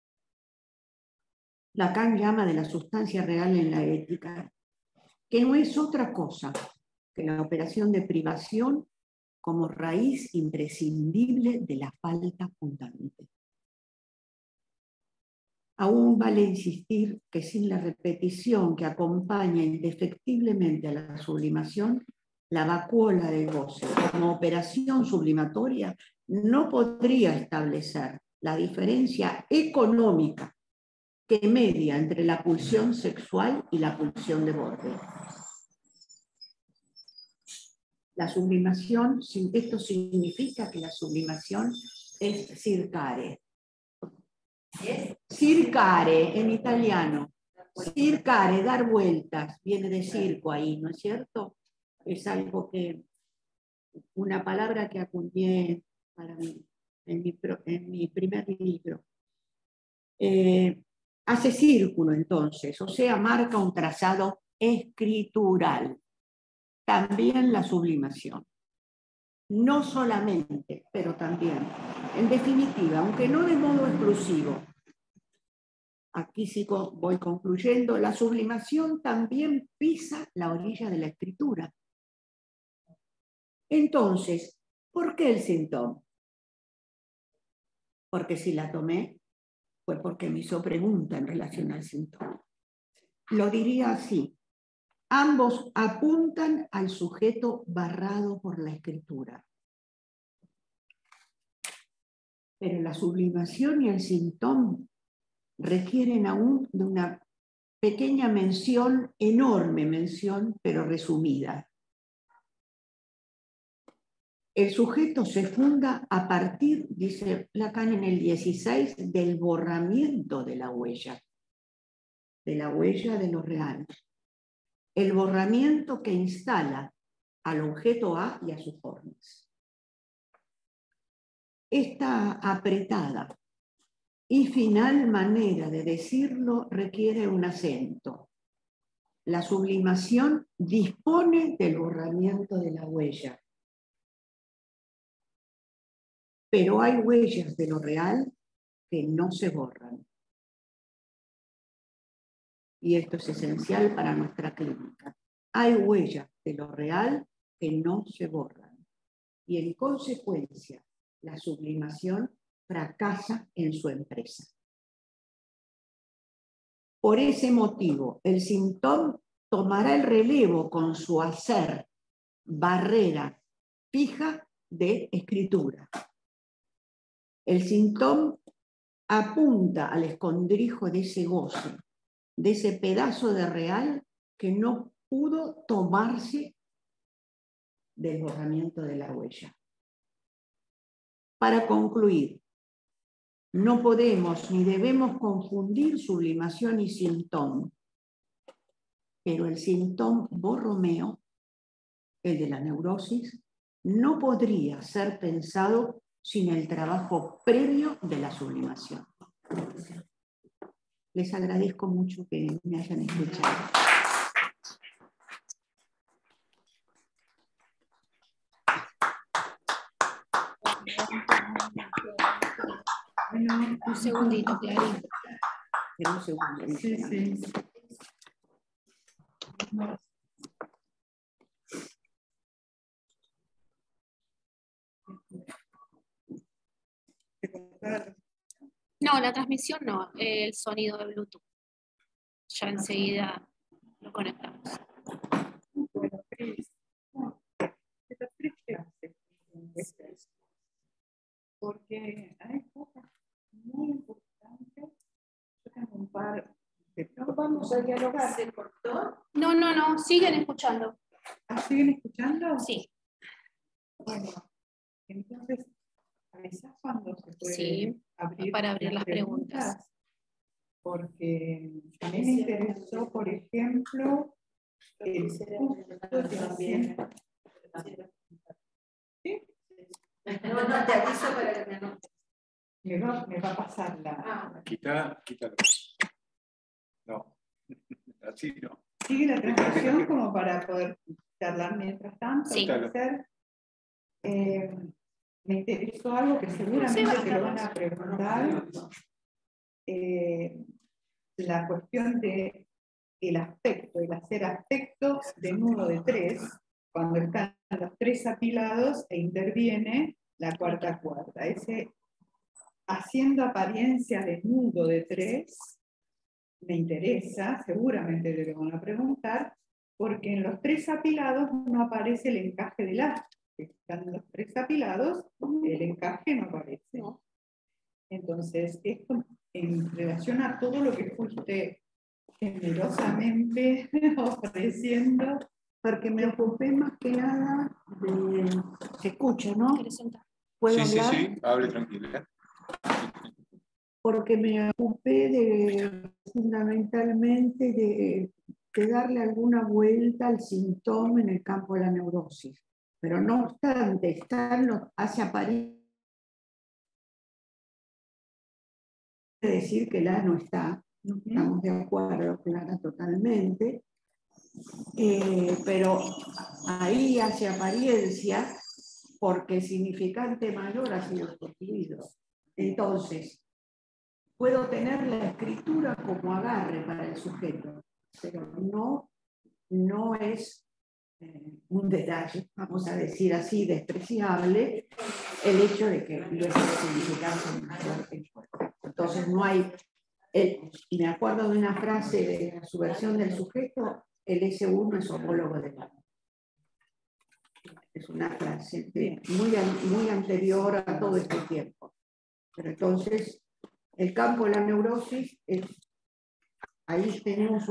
Lacan llama de la sustancia real en la ética, que no es otra cosa que la operación de privación como raíz imprescindible de la falta fundante. Aún vale insistir que sin la repetición que acompaña indefectiblemente a la sublimación, la vacuola del goce como operación sublimatoria no podría establecer la diferencia económica que media entre la pulsión sexual y la pulsión de borde. La sublimación, esto significa que la sublimación es circare. Circare en italiano. Circare, dar vueltas, viene de circo ahí, ¿no es cierto? Es algo que, una palabra que acuñé para mí, en mi primer libro. Hace círculo entonces, o sea, marca un trazado escritural. También la sublimación. No solamente, pero también. En definitiva, aunque no de modo exclusivo, aquí sí voy concluyendo, la sublimación también pisa la orilla de la escritura. Entonces, ¿por qué el síntoma? Porque si la tomé, fue porque me hizo pregunta en relación al síntoma. Lo diría así. Ambos apuntan al sujeto barrado por la escritura. Pero la sublimación y el síntoma requieren aún de una pequeña mención, enorme mención, pero resumida. El sujeto se funda a partir, dice Lacan en el 16, del borramiento de la huella de lo real. El borramiento que instala al objeto A y a sus formas. Esta apretada y final manera de decirlo requiere un acento. La sublimación dispone del borramiento de la huella. Pero hay huellas de lo real que no se borran. Y esto es esencial para nuestra clínica. Hay huellas de lo real que no se borran. Y en consecuencia, la sublimación fracasa en su empresa. Por ese motivo, el síntoma tomará el relevo con su hacer barrera fija de escritura. El síntoma apunta al escondrijo de ese goce, de ese pedazo de real que no pudo tomarse del borramiento de la huella. Para concluir, no podemos ni debemos confundir sublimación y síntoma, pero el síntoma borromeo, el de la neurosis, no podría ser pensado sin el trabajo previo de la sublimación. Les agradezco mucho que me hayan escuchado. Bueno, Un segundito, Clarín. Un segundo. sí, sí. No, la transmisión no, el sonido de Bluetooth. Ya enseguida lo conectamos. Bueno, Cris, estas 3 clases, porque hay cosas muy importantes. Yo tengo un par de... No vamos a dialogar. ¿Se cortó? No, siguen escuchando. ¿Siguen escuchando? Sí. Bueno, entonces, avisás cuando se puede Sí, abrir para abrir las preguntas. Porque a mí me interesó, por ejemplo, el gusto de hacer... ¿Sí? No, te aviso para que me anotes. Me va a pasar la... Quítalo. No, así no. Sigue la transmisión como para poder charlar mientras tanto. Sí. ¿Puede ser? Me interesó algo que seguramente te lo van a preguntar. La cuestión de el aspecto, el hacer aspecto de nudo de 3, cuando están los 3 apilados e interviene la cuarta cuerda. Ese haciendo apariencia de nudo de 3 me interesa, seguramente te lo van a preguntar, porque en los 3 apilados no aparece el encaje del as. Están los 3 apilados, el encaje no aparece. Entonces, esto en relación a todo lo que fuiste generosamente ofreciendo, Porque me ocupé más que nada de... Se escucha, ¿no? ¿Quieres sentar? ¿Puedo Sí, hablar? sí, hable tranquila. porque me ocupé fundamentalmente de darle alguna vuelta al síntoma en el campo de la neurosis. Pero no obstante, hace apariencia decir que la no está. Estamos de acuerdo, Clara, totalmente. Pero ahí hace apariencia porque el significante mayor ha sido construido. Entonces, puedo tener la escritura como agarre para el sujeto, pero no es un detalle, vamos a decir así, despreciable, el hecho de que no es el significante mayor que el cuerpo. Entonces, no hay. Me acuerdo de una frase de la subversión del sujeto: el S1 es homólogo del alma. Es una frase muy anterior a todo este tiempo. Pero entonces, el campo de la neurosis, ahí tenemos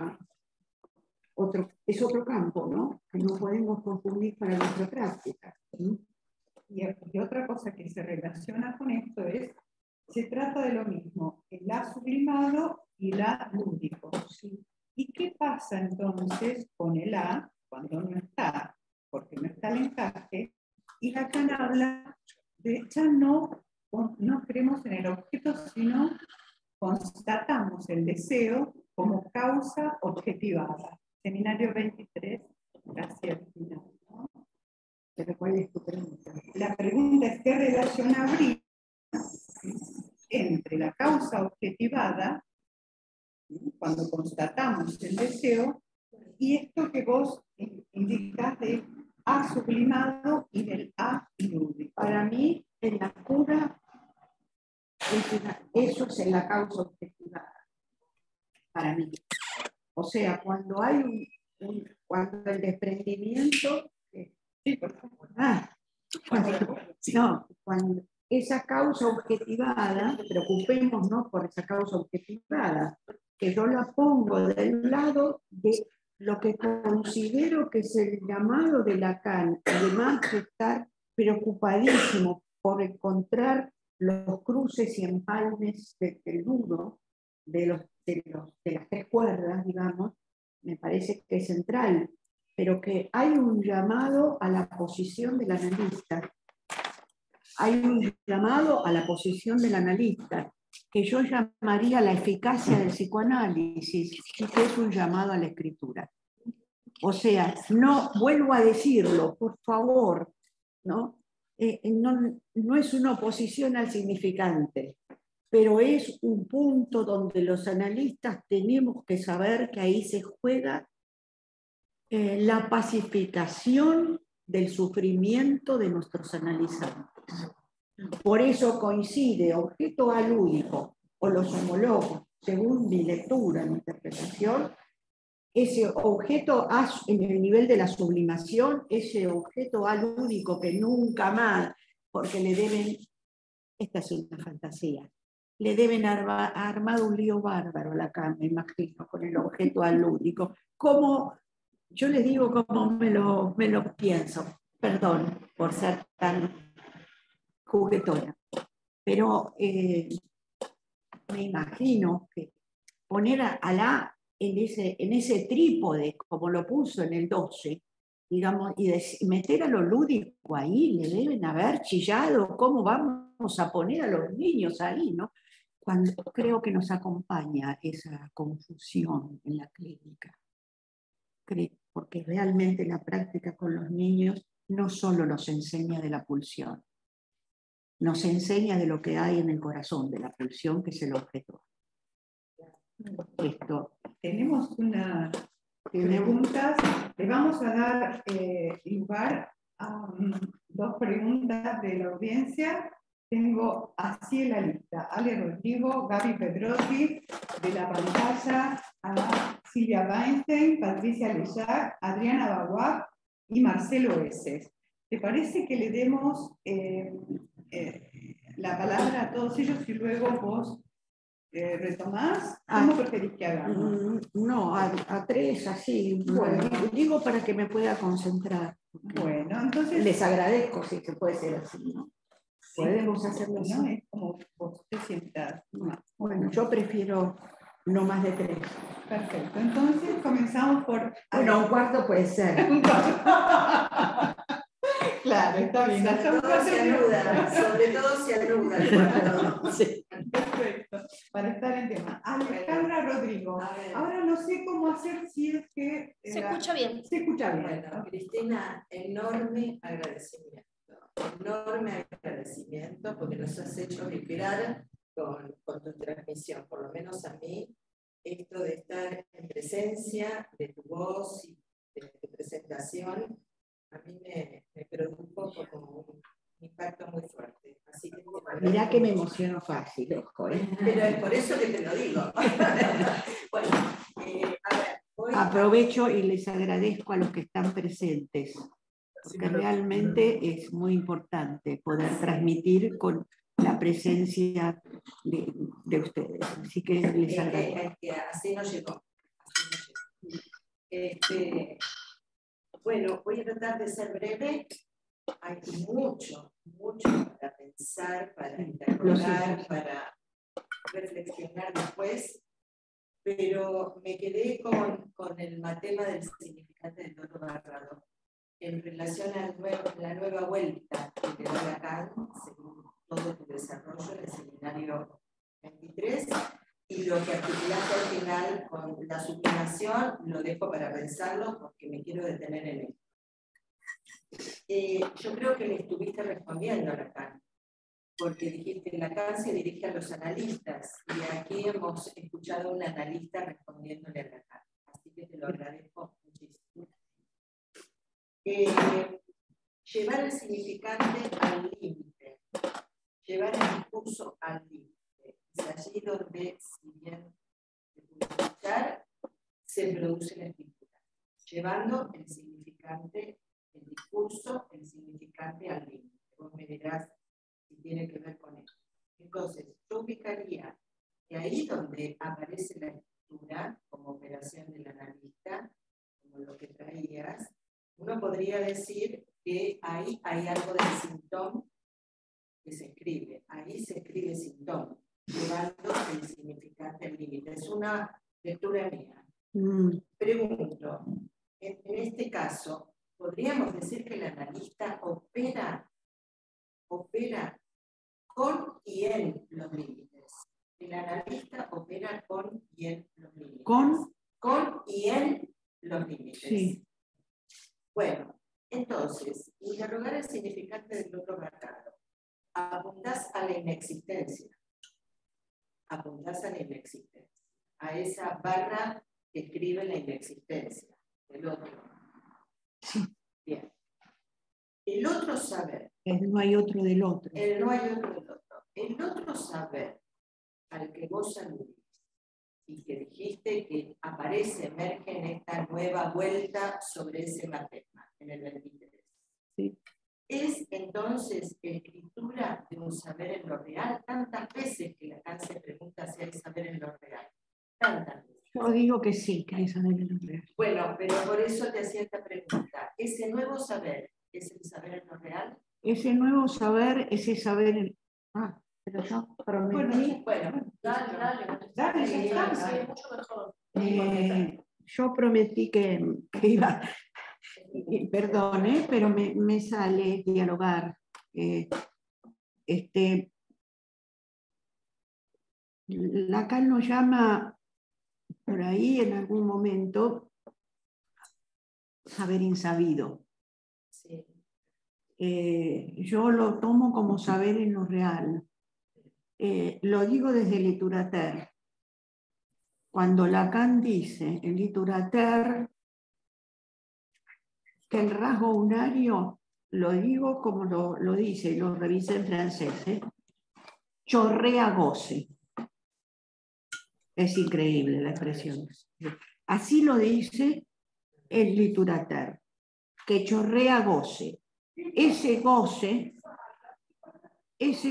otro campo, ¿no? Que no podemos confundir para nuestra práctica. Y otra cosa que se relaciona con esto es, se trata de lo mismo, el A sublimado y el A lúdico. ¿Sí? ¿Y qué pasa entonces con el A cuando no está? Porque no está el encaje. Y Lacan habla de ya no creemos en el objeto, sino constatamos el deseo como causa objetivada. Seminario 23, casi al final, ¿no? ¿Pero cuál es tu pregunta? La pregunta es: ¿qué relación habría entre la causa objetivada, cuando constatamos el deseo, y esto que vos indicás del A sublimado y del A lúdico? Para mí, en la cura, eso es en la causa objetivada. Para mí. O sea, cuando hay cuando el desprendimiento. Sí, por favor. Cuando esa causa objetivada, preocupémonos por esa causa objetivada, que yo la pongo del lado de lo que considero que es el llamado de Lacan, además de estar preocupadísimo por encontrar los cruces y empalmes del nudo, de las tres cuerdas, digamos, me parece que es central, pero que hay un llamado a la posición del analista. Hay un llamado a la posición del analista, que yo llamaría la eficacia del psicoanálisis, y que es un llamado a la escritura. O sea, no, vuelvo a decirlo, por favor, ¿no? No es una oposición al significante, pero es un punto donde los analistas tenemos que saber que ahí se juega la pacificación del sufrimiento de nuestros analizantes. Por eso coincide objeto alúdico o los homólogos, según mi lectura, mi interpretación, ese objeto en el nivel de la sublimación, ese objeto alúdico que nunca más, porque le deben, esta es una fantasía, le deben armar un lío bárbaro a Lacan, me imagino, con el objeto alúdico. Como yo les digo cómo me lo pienso, perdón por ser tan juguetona, pero me imagino que poner a la en ese trípode, como lo puso en el 12, digamos, y meter a lo lúdico ahí, le deben haber chillado, ¿cómo vamos a poner a los niños ahí, no? Cuando creo que nos acompaña esa confusión en la clínica. Porque realmente la práctica con los niños no solo nos enseña de la pulsión, nos enseña de lo que hay en el corazón de la pulsión, que es el objeto. Tenemos unas preguntas. Le vamos a dar lugar a dos preguntas de la audiencia. Tengo así en la lista: Ale Rodrigo, Gaby Pedrotti, de la pantalla a Silvia Weinstein, Patricia Lellac, Adriana Baguá y Marcelo Eses. ¿Te parece que le demos la palabra a todos ellos y luego vos retomás? ¿Cómo preferís que hagamos? No, a tres, así. Bueno, digo para que me pueda concentrar. Bueno, entonces les agradezco si se puede ser así, ¿no? Podemos hacerlo así. ¿no? Es como vos te sientas. Bueno, yo prefiero no más de 3. Perfecto. Entonces comenzamos por. Bueno, un cuarto puede ser. Claro, está bien. hasta un cuarto Sobre todo se anuda el cuarto. Sí. Perfecto. Para estar en tema. Alejandra Rodrigo. A ver. Ahora no sé cómo hacer si es que. Se escucha bien. Se escucha bien. Bueno, Cristina, enorme agradecimiento porque nos has hecho vibrar con tu transmisión, por lo menos a mí, esto de estar en presencia de tu voz y de tu presentación, a mí me produjo como un impacto muy fuerte. Así que Mirá que me emociono fácil, ojo, ¿eh? Pero es por eso que te lo digo. Bueno, a ver, Aprovecho y les agradezco a los que están presentes, porque realmente es muy importante poder transmitir con la presencia de ustedes. Así que les agradezco. Así nos llegó. Bueno, voy a tratar de ser breve. Hay mucho para pensar, para interrogar, para reflexionar después, pero me quedé con el tema del significante del Loto Barrado en relación a la nueva vuelta que le da Lacan, según todo tu desarrollo en el seminario 23, y lo que articulaste al final con la sublimación, lo dejo para pensarlo porque me quiero detener en esto. Yo creo que le estuviste respondiendo a Lacan, porque dijiste que Lacan se dirige a los analistas, y aquí hemos escuchado a un analista respondiéndole a Lacan, así que te lo agradezco muchísimo. Llevar el significante al límite, llevar el discurso al límite, es allí donde, si bien se puede escuchar, se produce la escritura, llevando el significante, el discurso, el significante al límite. Vos me dirás si tiene que ver con eso. Entonces, yo ubicaría que ahí donde aparece la escritura como operación del analista, como lo que traías, uno podría decir que ahí hay algo del síntoma que se escribe. Ahí se escribe síntoma, llevando el significante al límite. Es una lectura mía. Pregunto, en este caso, ¿podríamos decir que el analista opera con y en los límites? El analista opera con y en los límites. Con y en los límites. Sí. Bueno, entonces, interrogar el significante del otro marcado. Apuntás a la inexistencia. Apuntás a la inexistencia. A esa barra que escribe la inexistencia del otro. Sí. Bien. El otro saber. No hay otro del otro. No hay otro del otro. El otro saber al que vos aludís y que dijiste que aparece, emerge en esta nueva vuelta sobre ese matema, en el 23. Sí. Es entonces escritura de un saber en lo real. Tantas veces que Lacan se pregunta si hay saber en lo real. Tantas veces. Yo digo que sí, que hay saber en lo real. Bueno, pero por eso te hacía esta pregunta. ¿Ese nuevo saber es el saber en lo real? Ese nuevo saber, ese saber... pero yo prometí... Bueno, dale, ya está. mucho mejor. Yo prometí que iba... Perdón, pero me sale dialogar. Lacan nos llama por ahí en algún momento saber insabido. Sí. Yo lo tomo como saber en lo real. Lo digo desde Literateur. Cuando Lacan dice en Literateur que el rasgo unario, lo digo como lo dice, lo revisé en francés, chorrea goce. Es increíble la expresión. Así lo dice el Literateur, que chorrea goce. Ese goce es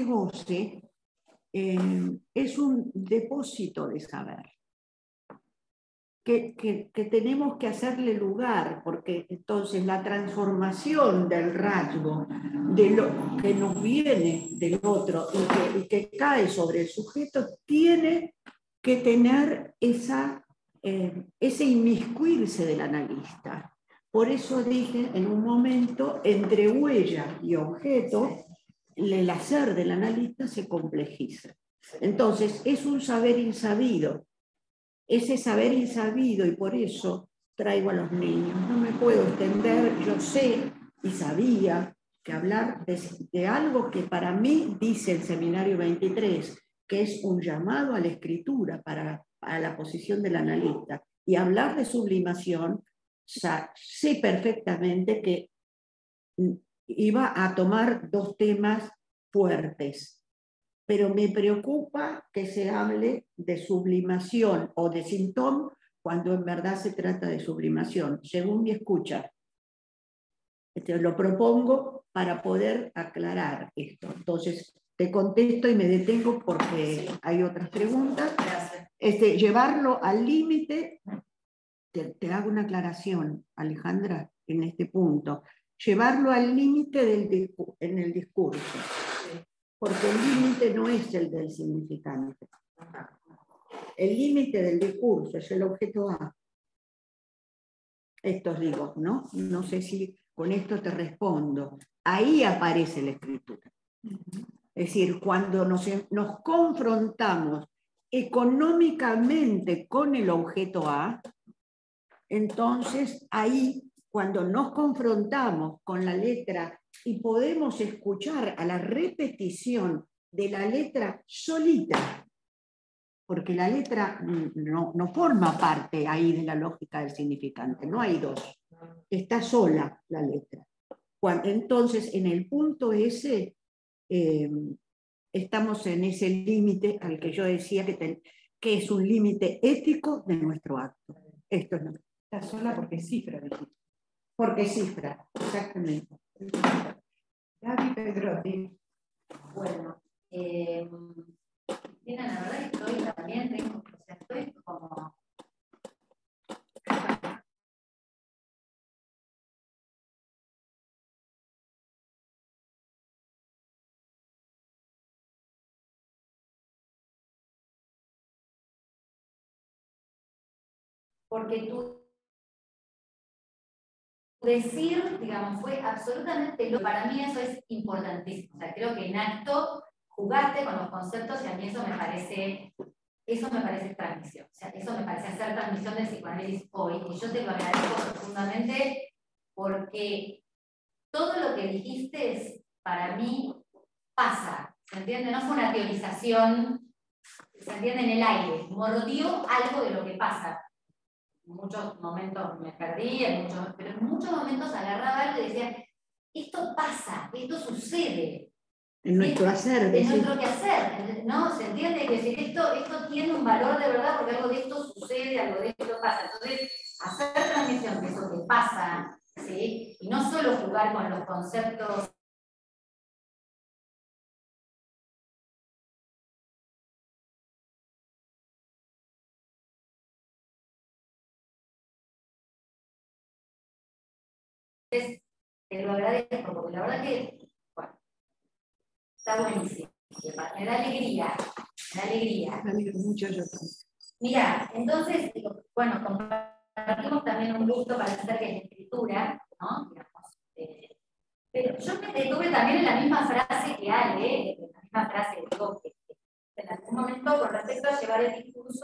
un depósito de saber que tenemos que hacerle lugar, porque entonces la transformación del rasgo, de lo que nos viene del otro y que cae sobre el sujeto, tiene que tener ese inmiscuirse del analista. Por eso dije en un momento, entre huella y objeto, el hacer del analista se complejiza. Entonces, es un saber insabido. Ese saber insabido, y por eso traigo a los niños. No me puedo extender, yo sé y sabía que hablar de algo que para mí dice el Seminario 23, que es un llamado a la escritura para la posición del analista, y hablar de sublimación, sé perfectamente que iba a tomar dos temas fuertes, pero me preocupa que se hable de sublimación o de sintón cuando en verdad se trata de sublimación, según mi escucha. Lo propongo para poder aclarar esto. Entonces, te contesto y me detengo porque hay otras preguntas. Llevarlo al límite, te hago una aclaración, Alejandra, en este punto. Llevarlo al límite en el discurso. Porque el límite no es el del significante. El límite del discurso es el objeto A. Esto digo, ¿no? No sé si con esto te respondo. Ahí aparece la escritura. Es decir, cuando nos confrontamos económicamente con el objeto A, entonces ahí, cuando nos confrontamos con la letra y podemos escuchar a la repetición de la letra solita, porque la letra no forma parte ahí de la lógica del significante, no hay dos, está sola la letra. Entonces, en el punto S, estamos en ese límite al que yo decía que es un límite ético de nuestro acto. Esto es lo que Está sola porque cifra. porque cifra, exactamente. Gaby Pedrotti. Bueno, Cristina, la verdad que estoy también, estoy como... Porque tú decir, digamos, fue absolutamente para mí eso es importantísimo. O sea, creo que en acto jugaste con los conceptos y a mí eso me parece transmisión. O sea, eso me parece hacer transmisión del psicoanálisis hoy. Y yo te lo agradezco profundamente porque todo lo que dijiste para mí pasa. ¿Se entiende? No fue una teorización, se entiende, en el aire. Mordió algo de lo que pasa. En muchos momentos me perdí, pero en muchos momentos agarraba algo y decía, esto pasa, esto sucede. En nuestro hacer. En nuestro quehacer, ¿no? ¿Se entiende? Es decir, esto tiene un valor de verdad porque algo de esto sucede, algo de esto pasa. Entonces, hacer transmisión de eso que pasa, ¿sí? Y no solo jugar con los conceptos te lo agradezco, porque la verdad que, bueno, está buenísimo. Me da alegría, me da alegría. Me alegro mucho yo también. Mira, entonces, bueno, compartimos también un gusto para hacer que es la escritura, ¿no? Digamos, pero yo me detuve también en la misma frase que Ale, en la misma frase, digo, que en algún momento con respecto a llevar el discurso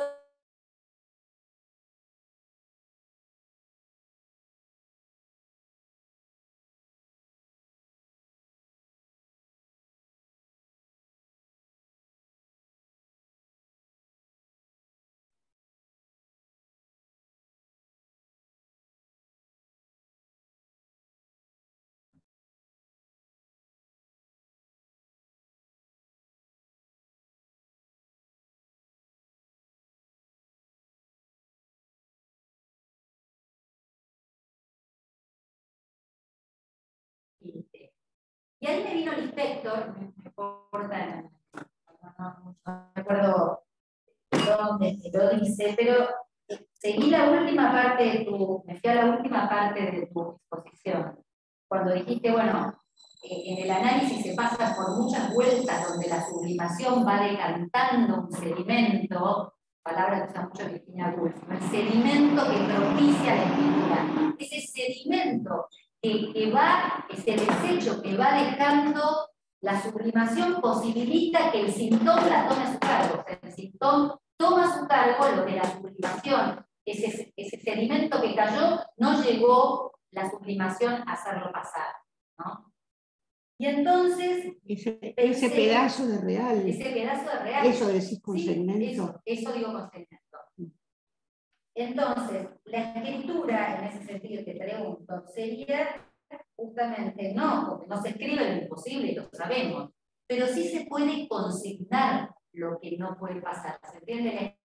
y ahí me vino el inspector, me importa, no recuerdo dónde lo dice, pero seguí la última parte me fui a la última parte de tu exposición, cuando dijiste, bueno, en el análisis se pasa por muchas vueltas donde la sublimación va decantando un sedimento, palabra que usa mucho Virginia Woolf, el sedimento que propicia la escritura, ese sedimento ese desecho que va dejando la sublimación posibilita que el sintón la tome a su cargo, o sea, el sintón toma a su cargo lo de la sublimación, ese sedimento que cayó no llegó la sublimación a hacerlo pasar, ¿no? Y entonces... Ese pedazo de real. Ese pedazo de real. Eso decís con sí, segmento. Eso digo con segmento. Entonces, la escritura, en ese sentido te pregunto, sería justamente no, porque no se escribe lo imposible, lo sabemos, pero sí se puede consignar lo que no puede pasar. ¿Se entiende?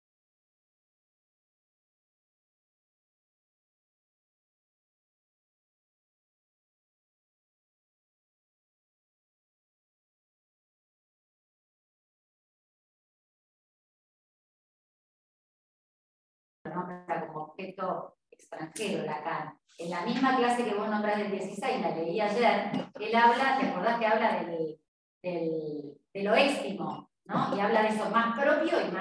Como objeto extranjero, Lacan. En la misma clase que vos nombrás del 16, la leí ayer, él habla, ¿te acordás que habla de lo éxtimo, ¿no? Y habla de eso más propio y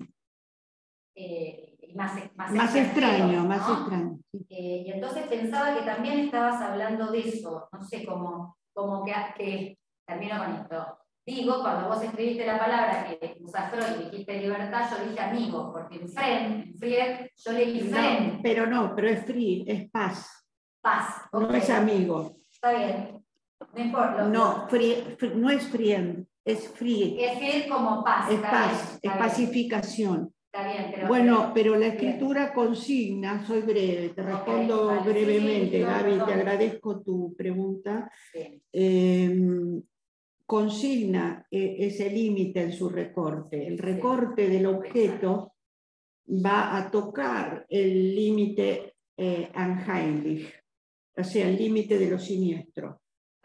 más extraño, ¿no? más extraño. Y entonces pensaba que también estabas hablando de eso, no sé, como que termino con esto. Digo, cuando vos escribiste la palabra que usás Freud y dijiste libertad, yo dije amigo, porque en Fried yo leí friend. Pero es free, es paz. Paz. Okay. No es amigo. Está bien. No importa. No es friend, es free. Es free como paz. Es paz, es pacificación. Está bien, pero la escritura consigna, soy breve, te respondo brevemente, sí, Gaby, te agradezco tu pregunta. Sí. Consigna ese límite en su recorte. El recorte del objeto va a tocar el límite unheimlich, o sea, el límite de lo siniestro.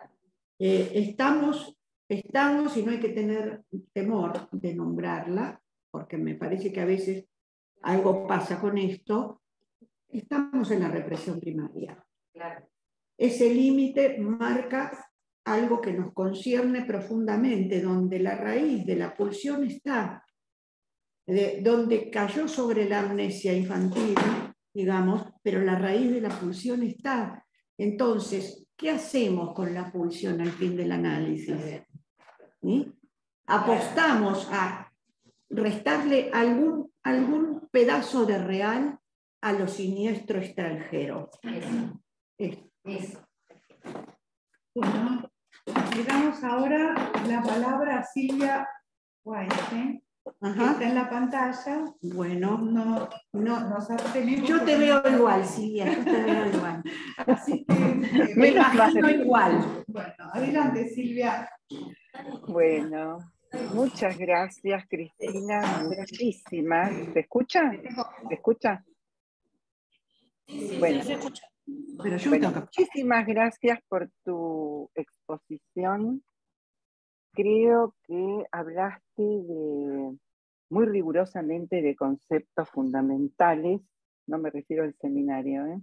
Estamos, y no hay que tener temor de nombrarla, porque me parece que a veces algo pasa con esto, estamos en la represión primaria. Claro. Ese límite marca algo que nos concierne profundamente, donde la raíz de la pulsión está, donde cayó sobre la amnesia infantil, digamos, pero la raíz de la pulsión está. Entonces, ¿qué hacemos con la pulsión al fin del análisis? ¿Sí? Apostamos a restarle algún pedazo de real a lo siniestro extranjero. Eso. Bueno, le damos ahora la palabra a Silvia Weinstein, que está en la pantalla. Bueno, nos abstenemos. Yo te veo igual, Silvia, yo te veo igual. Así que me imagino igual. Bueno, adelante, Silvia. Bueno, muchas gracias, Cristina, muchísimas. ¿Se escucha? ¿Se escucha? Sí, bueno, se escucha. Bueno, muchísimas gracias por tu exposición. Creo que hablaste muy rigurosamente de conceptos fundamentales, no me refiero al seminario,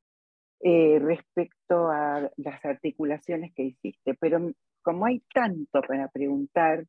respecto a las articulaciones que hiciste, pero como hay tanto para preguntar,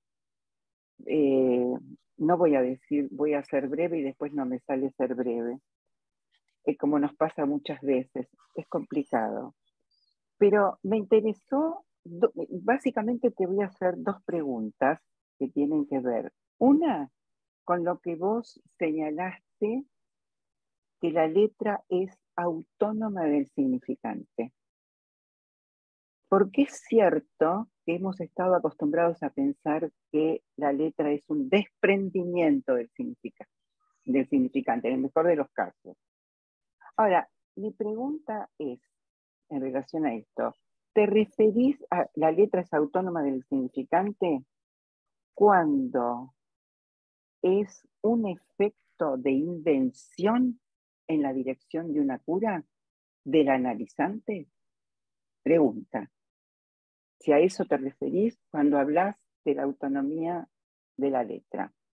no voy a decir, voy a ser breve y después no me sale ser breve. Como nos pasa muchas veces, es complicado. Pero me interesó, básicamente te voy a hacer dos preguntas que tienen que ver. Una, con lo que vos señalaste, que la letra es autónoma del significante. Porque es cierto que hemos estado acostumbrados a pensar que la letra es un desprendimiento del significante, en el mejor de los casos. Ahora, mi pregunta es, en relación a esto, ¿te referís a la letra es autónoma del significante cuando es un efecto de invención en la dirección de una cura del analizante? Pregunta. Si a eso te referís cuando hablas de la autonomía de la letra.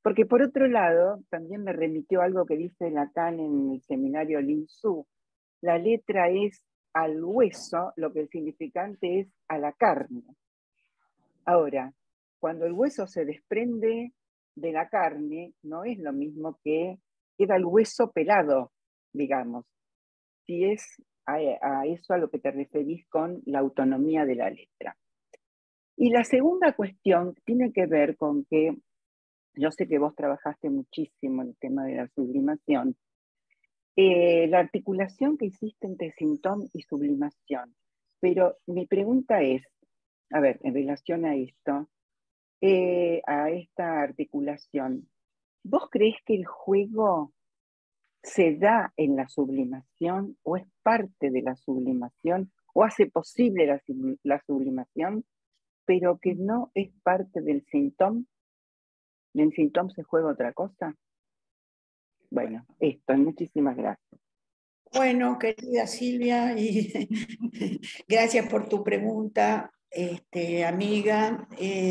Porque por otro lado, también me remitió algo que dice Lacan en el seminario Lin Su. La letra es al hueso, lo que el significante es a la carne. Ahora, cuando el hueso se desprende de la carne, no es lo mismo que queda el hueso pelado, digamos. Si es a eso a lo que te referís con la autonomía de la letra. Y la segunda cuestión tiene que ver con que, yo sé que vos trabajaste muchísimo en el tema de la sublimación, la articulación que hiciste entre sintón y sublimación. Pero mi pregunta es, a ver, en relación a esto, a esta articulación, ¿vos creés que el juego se da en la sublimación o es parte de la sublimación o hace posible la sublimación, pero que no es parte del sintón? ¿Y en sintón se juega otra cosa? Bueno, esto, muchísimas gracias. Bueno, querida Silvia, y gracias por tu pregunta, amiga.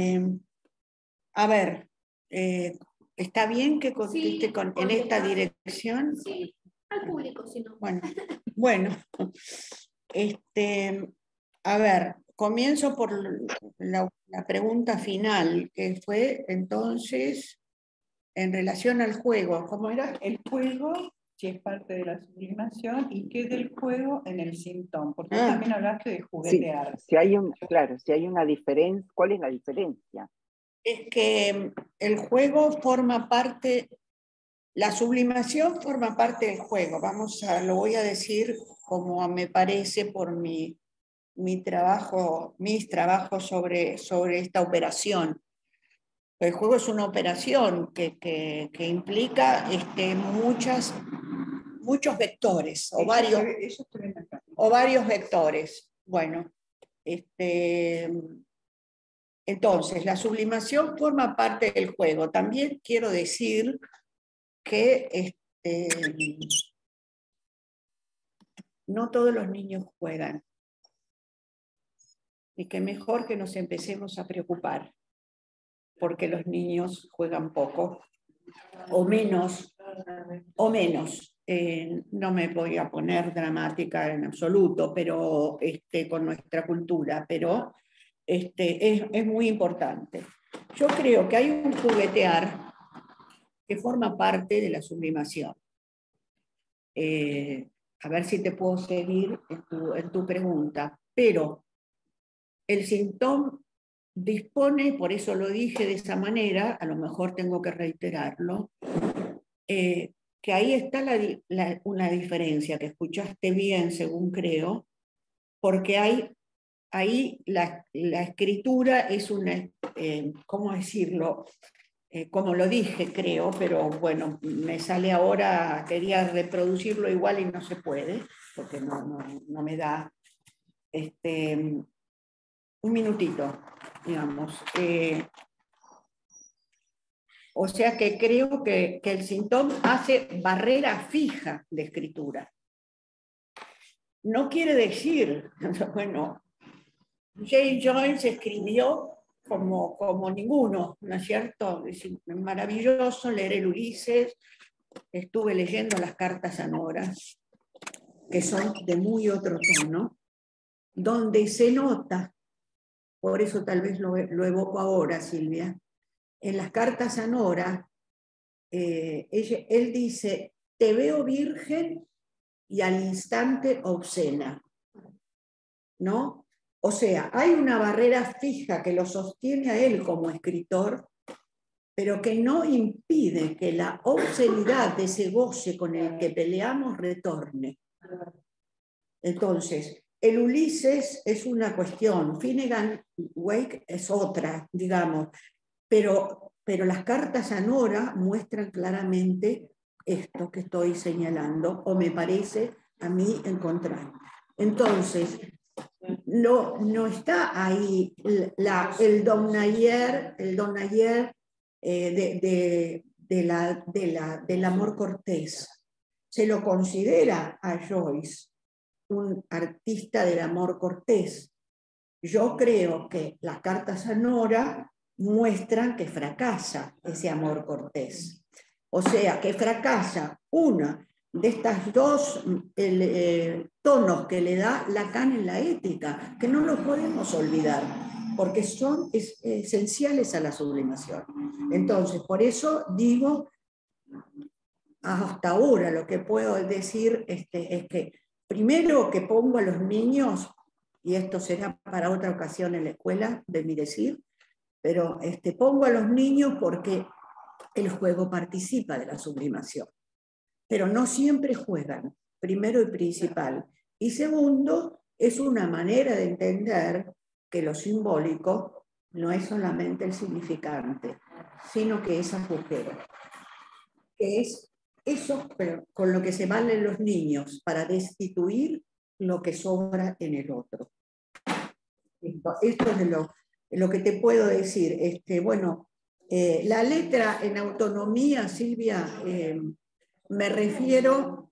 A ver, ¿está bien que conteste Sí, en esta dirección? Sí, al público, si no. Bueno, a ver, comienzo por la pregunta final, que fue entonces en relación al juego. ¿Cómo era? El juego, si es parte de la sublimación, y qué del juego en el sintón, porque vos también hablaste de juguetear. Sí, claro, si hay una diferencia, ¿cuál es la diferencia? Es que el juego forma parte, la sublimación forma parte del juego. Lo voy a decir como me parece por mis trabajos sobre esta operación. El juego es una operación que implica muchos vectores o varios vectores. Bueno, entonces, la sublimación forma parte del juego. También quiero decir que no todos los niños juegan y que mejor que nos empecemos a preocupar porque los niños juegan poco o menos. No me voy a poner dramática en absoluto, pero con nuestra cultura, pero es muy importante. Yo creo que hay un juguetear que forma parte de la sublimación. A ver si te puedo seguir en tu pregunta, pero el síntoma dispone, por eso lo dije de esa manera, a lo mejor tengo que reiterarlo, que ahí está una diferencia, que escuchaste bien, según creo, porque ahí la escritura es una, ¿cómo decirlo? Como lo dije, creo, pero bueno, me sale ahora, quería reproducirlo igual y no se puede, porque no me da un minutito, digamos. O sea que creo que el síntoma hace barrera fija de escritura. No quiere decir, bueno, James Joyce escribió como ninguno, ¿no es cierto? Es maravilloso leer el Ulises. Estuve leyendo las cartas a Nora, que son de muy otro tono, donde se nota, por eso tal vez lo evoco ahora, Silvia, en las cartas a Nora, él dice, te veo virgen y al instante obscena, ¿no? O sea, hay una barrera fija que lo sostiene a él como escritor, pero que no impide que la obscenidad de ese goce con el que peleamos retorne. Entonces, el Ulises es una cuestión, Finnegan Wake es otra, digamos, pero las cartas a Nora muestran claramente esto que estoy señalando, o me parece a mí encontrar. Entonces, no está ahí el donayer del amor cortés. Se lo considera a Joyce un artista del amor cortés. Yo creo que las cartas a Nora muestran que fracasa ese amor cortés. O sea, que fracasa una de estas dos tonos que le da Lacan en la ética, que no los podemos olvidar, porque son esenciales a la sublimación. Entonces, por eso digo, hasta ahora lo que puedo decir es que primero que pongo a los niños, y esto será para otra ocasión en la escuela de mi decir, pero pongo a los niños porque el juego participa de la sublimación. Pero no siempre juegan, primero y principal. Y segundo, es una manera de entender que lo simbólico no es solamente el significante, sino que es agujero. Que es eso con lo que se valen los niños para destituir lo que sobra en el otro. Esto es lo que te puedo decir. Bueno, la letra en autonomía, Silvia, me refiero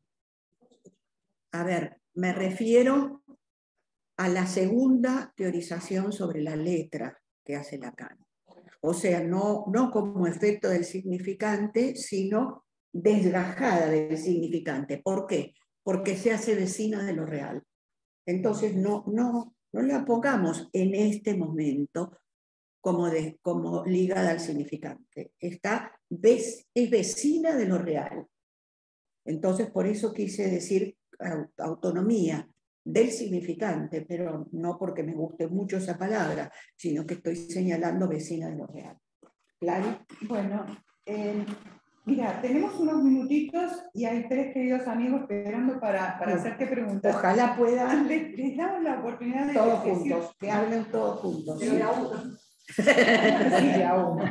a la segunda teorización sobre la letra que hace Lacan. O sea, no como efecto del significante, sino desgajada del significante. ¿Por qué? Porque se hace vecina de lo real. Entonces, no la pongamos en este momento como ligada al significante. Es vecina de lo real. Entonces, por eso quise decir autonomía del significante, pero no porque me guste mucho esa palabra, sino que estoy señalando vecina de lo real. ¿Claro? Bueno, mira, tenemos unos minutitos y hay 3 queridos amigos esperando para hacerte preguntas. Ojalá puedan. Les damos la oportunidad de todos juntos, que hablen todos juntos. Pero de a uno. Sí, de a uno.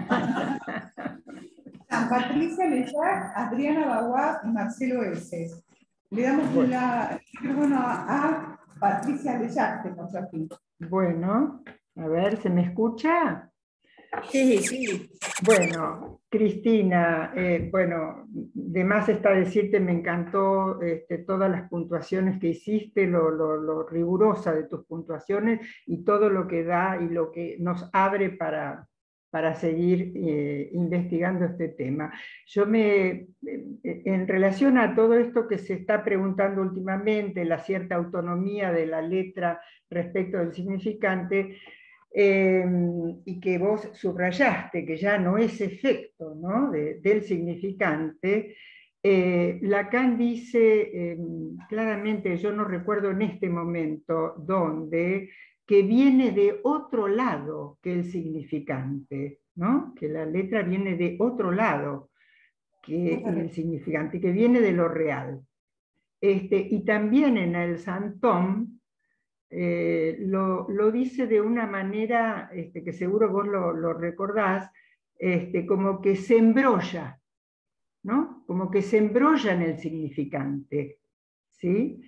Patricia Lellac, Adriana Baguá y Marcelo Eses. Le damos el micrófono a Patricia Lellac, que nos aquí. Bueno, a ver, ¿se me escucha? Sí, sí. Bueno, Cristina, bueno, de más está decirte, me encantó todas las puntuaciones que hiciste, lo rigurosa de tus puntuaciones y todo lo que da y lo que nos abre para seguir investigando este tema. Yo en relación a todo esto que se está preguntando últimamente, la cierta autonomía de la letra respecto del significante, y que vos subrayaste, que ya no es efecto, ¿no?, del significante, Lacan dice claramente, yo no recuerdo en este momento dónde, que viene de otro lado que el significante, ¿no?, que la letra viene de otro lado que el significante, que viene de lo real. Y también en el Saint-Thome, lo dice de una manera que seguro vos lo recordás, como que se embrolla, ¿no? Como que se embrolla en el significante, ¿sí?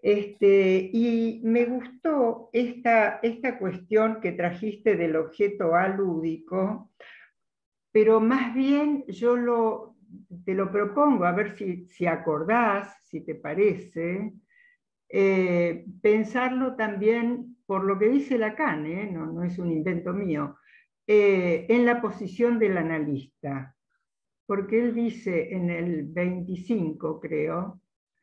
Y me gustó esta cuestión que trajiste del objeto alúdico, pero más bien yo te lo propongo, a ver si acordás, si te parece, pensarlo también por lo que dice Lacan, no es un invento mío, en la posición del analista. Porque él dice en el 25, creo,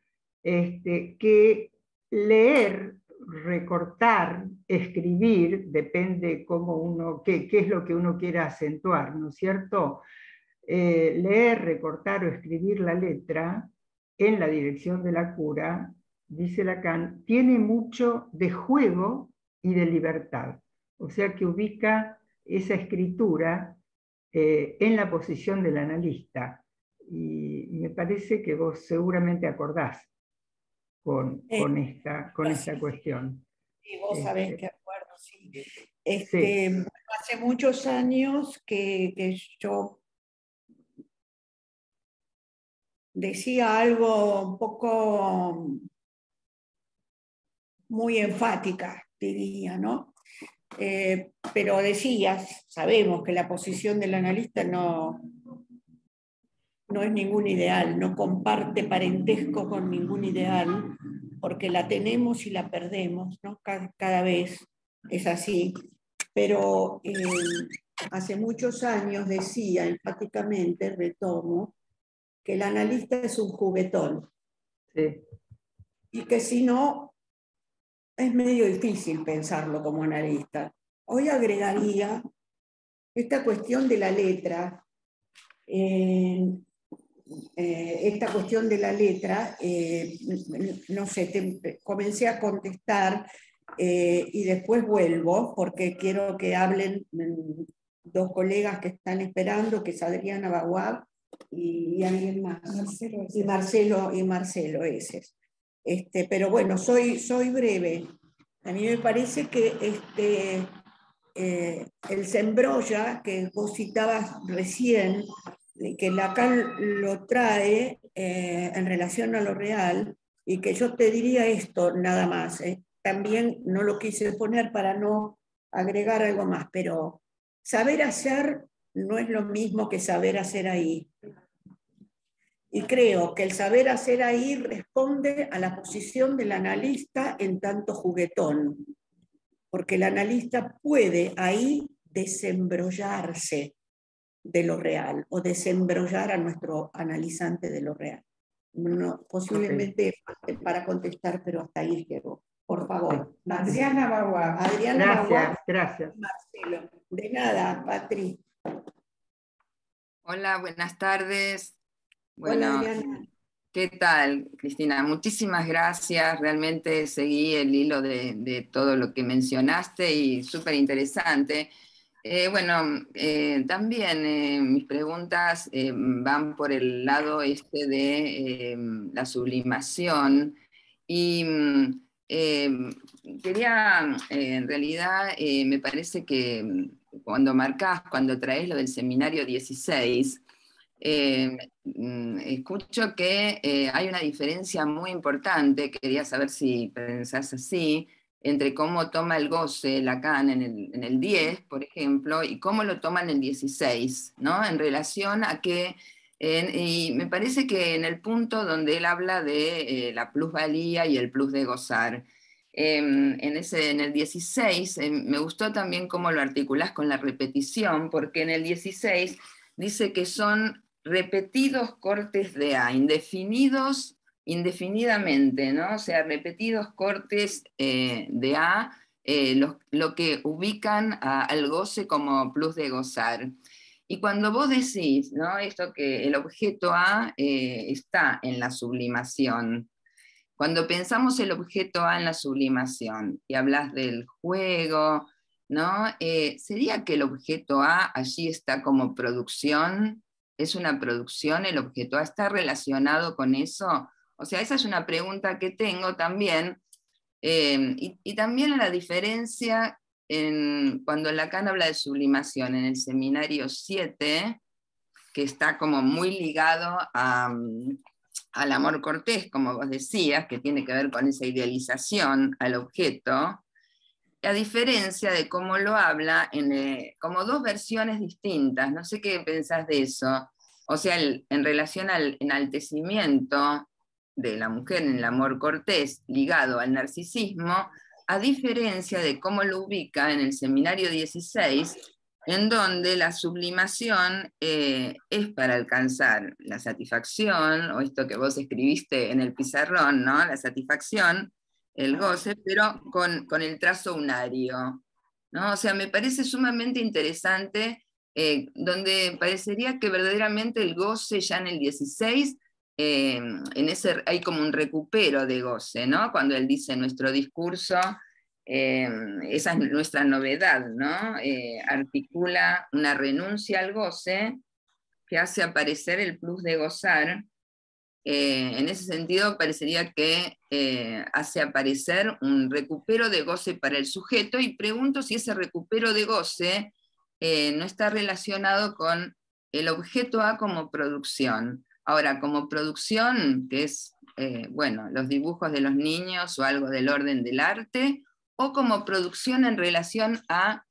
que leer, recortar, escribir, depende qué es lo que uno quiera acentuar, ¿no es cierto? Leer, recortar o escribir la letra en la dirección de la cura, dice Lacan, tiene mucho de juego y de libertad. O sea que ubica esa escritura en la posición del analista. Y me parece que vos seguramente acordás con esta cuestión. Sí, vos sabés que acuerdo, sí. Sí. Hace muchos años que yo decía algo un poco muy enfática, diría, ¿no? Pero decías, sabemos que la posición del analista no es ningún ideal, no comparte parentesco con ningún ideal, porque la tenemos y la perdemos, ¿no? Cada vez es así. Pero hace muchos años decía enfáticamente, retomo, que el analista es un juguetón. Sí. Y que si no, es medio difícil pensarlo como analista. Hoy agregaría esta cuestión de la letra. Esta cuestión de la letra, no sé, comencé a contestar y después vuelvo porque quiero que hablen dos colegas que están esperando, que es Adriana Baguab y alguien más. Marcelo Eses. Pero bueno, soy breve. A mí me parece que el Sembrolla, que vos citabas recién, que Lacan lo trae en relación a lo real, y que yo te diría esto nada más. También no lo quise poner para no agregar algo más, pero saber hacer no es lo mismo que saber hacer ahí. Y creo que el saber hacer ahí responde a la posición del analista en tanto juguetón, porque el analista puede ahí desembrollarse de lo real o desembrollar a nuestro analizante de lo real. No, posiblemente para contestar, pero hasta ahí llegó. Por favor. Adriana Baguab. Adriana Baguab. Gracias. Marcelo. De nada, Patri. Hola, buenas tardes. Bueno, Hola, Adriana. ¿qué tal, Cristina? Muchísimas gracias. Realmente seguí el hilo de todo lo que mencionaste y súper interesante. También mis preguntas van por el lado de la sublimación y quería, en realidad, me parece que cuando traes lo del seminario 16, escucho que hay una diferencia muy importante, quería saber si pensás así, entre cómo toma el goce Lacan en el 10, por ejemplo, y cómo lo toma en el 16, ¿no? En relación a que, y me parece que en el punto donde él habla de la plusvalía y el plus de gozar, en el 16 me gustó también cómo lo articulás con la repetición, porque en el 16 dice que son repetidos cortes de A, indefinidos indefinidamente, ¿no? O sea, repetidos cortes de A, lo que ubican al goce como plus de gozar. Y cuando vos decís, ¿no? Esto que el objeto A está en la sublimación, cuando pensamos el objeto A en la sublimación y hablas del juego, ¿no? ¿Sería que el objeto A allí está como producción? ¿Es una producción? ¿El objeto A está relacionado con eso? O sea, esa es una pregunta que tengo también. Y también la diferencia cuando Lacan habla de sublimación en el seminario 7, que está como muy ligado al amor cortés, como vos decías, que tiene que ver con esa idealización al objeto, a diferencia de cómo lo habla como dos versiones distintas. No sé qué pensás de eso. O sea, en relación al enaltecimiento de la mujer en el amor cortés ligado al narcisismo, a diferencia de cómo lo ubica en el seminario 16, en donde la sublimación es para alcanzar la satisfacción, o esto que vos escribiste en el pizarrón, ¿no? La satisfacción, el goce, pero con el trazo unario, ¿no? O sea, me parece sumamente interesante, donde parecería que verdaderamente el goce ya en el 16, hay como un recupero de goce, ¿no? Cuando él dice nuestro discurso, esa es nuestra novedad, ¿no? Articula una renuncia al goce que hace aparecer el plus de gozar. En ese sentido, parecería que hace aparecer un recupero de goce para el sujeto, y pregunto si ese recupero de goce no está relacionado con el objeto A como producción. Ahora, como producción, que es, los dibujos de los niños o algo del orden del arte, o como producción en relación a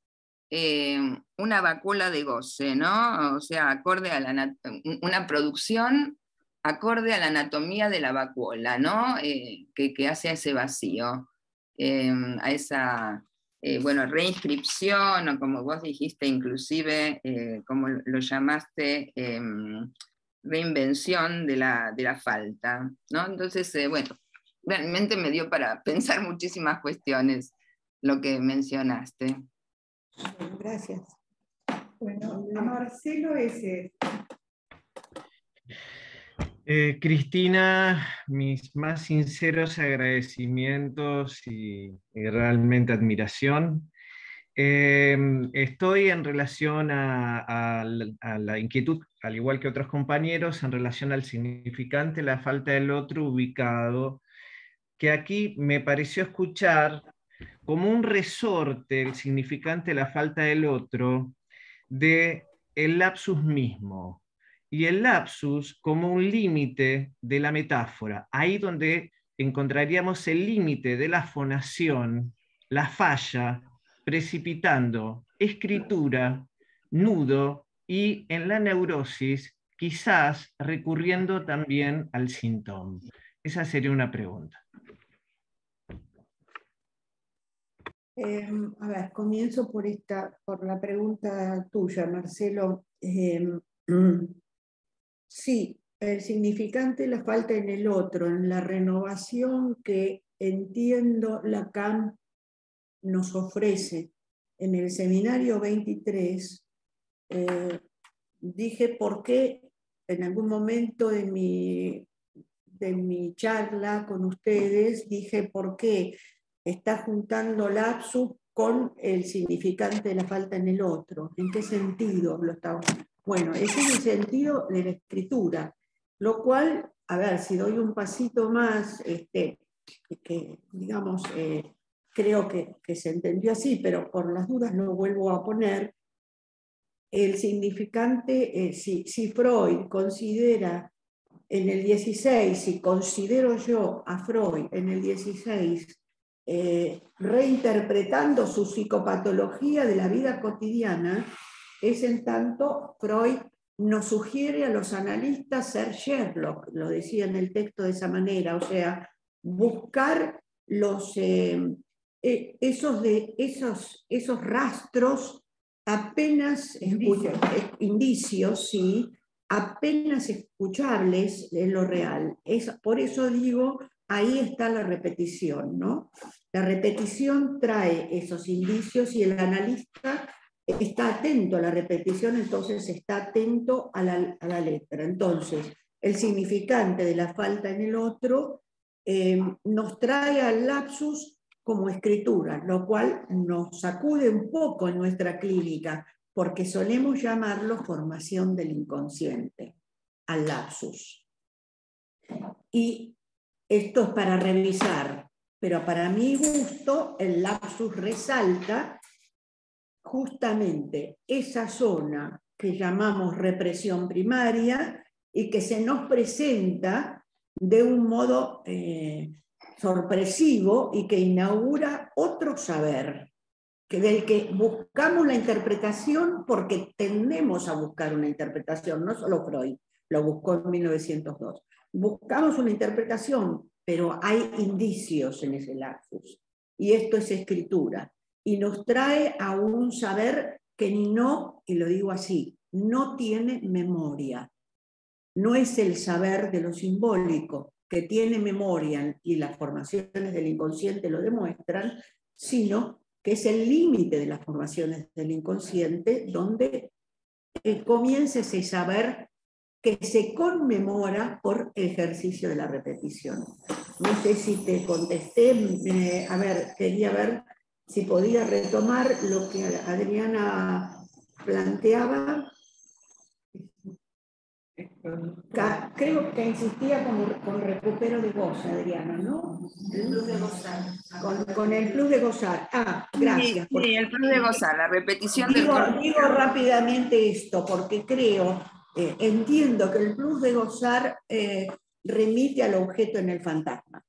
una vacuola de goce, ¿no? O sea, acorde a una producción acorde a la anatomía de la vacuola, ¿no? Que hace ese vacío, a esa bueno, reinscripción, o como vos dijiste, inclusive, como lo llamaste, reinvención de la falta, ¿no? Entonces, bueno, realmente me dio para pensar muchísimas cuestiones lo que mencionaste. Gracias. Bueno, a Marcelo ese. Cristina, mis más sinceros agradecimientos y realmente admiración. Estoy en relación a la inquietud, al igual que otros compañeros, en relación al significante, la falta del otro ubicado, que aquí me pareció escuchar como un resorte, el significante, la falta del otro, de el lapsus mismo. Y el lapsus como un límite de la metáfora, ahí donde encontraríamos el límite de la fonación, la falla, precipitando escritura, nudo y en la neurosis quizás recurriendo también al síntoma. Esa sería una pregunta. A ver, comienzo por la pregunta tuya, Marcelo. Sí, el significante, la falta en el otro, en la renovación que entiendo Lacan nos ofrece. En el seminario 23 dije por qué en algún momento de mi charla con ustedes, dije por qué está juntando lapsus con el significante de la falta en el otro. ¿En qué sentido lo está? Bueno, ese es el sentido de la escritura, lo cual, a ver, si doy un pasito más, que digamos, creo que se entendió así, pero por las dudas lo vuelvo a poner. El significante, si Freud considera en el 16, si considero yo a Freud en el 16, reinterpretando su psicopatología de la vida cotidiana, es en tanto Freud nos sugiere a los analistas ser Sherlock, lo decía en el texto de esa manera, o sea, buscar esos rastros apenas indicios, sí, apenas escuchables en lo real. Por eso digo, ahí está la repetición, ¿no? La repetición trae esos indicios y el analista está atento a la repetición, entonces está atento a la letra. Entonces, el significante de la falta en el otro nos trae al lapsus como escritura, lo cual nos sacude un poco en nuestra clínica, porque solemos llamarlo formación del inconsciente, al lapsus. Y esto es para revisar, pero para mi gusto el lapsus resalta justamente esa zona que llamamos represión primaria y que se nos presenta de un modo sorpresivo y que inaugura otro saber, del que buscamos la interpretación porque tendemos a buscar una interpretación, no solo Freud, lo buscó en 1902. Buscamos una interpretación, pero hay indicios en ese lapsus. Y esto es escritura. Y nos trae a un saber que no, y lo digo así, no tiene memoria. No es el saber de lo simbólico, que tiene memoria, y las formaciones del inconsciente lo demuestran, sino que es el límite de las formaciones del inconsciente, donde comienza ese saber que se conmemora por ejercicio de la repetición. No sé si te contesté, a ver, quería ver si podía retomar lo que Adriana planteaba. Creo que insistía con recupero de goce, Adriana, ¿no? El plus de gozar. Con el plus de gozar. Ah, gracias. Sí, el plus de gozar, la repetición digo rápidamente esto, porque creo, entiendo que el plus de gozar remite al objeto en el fantasma.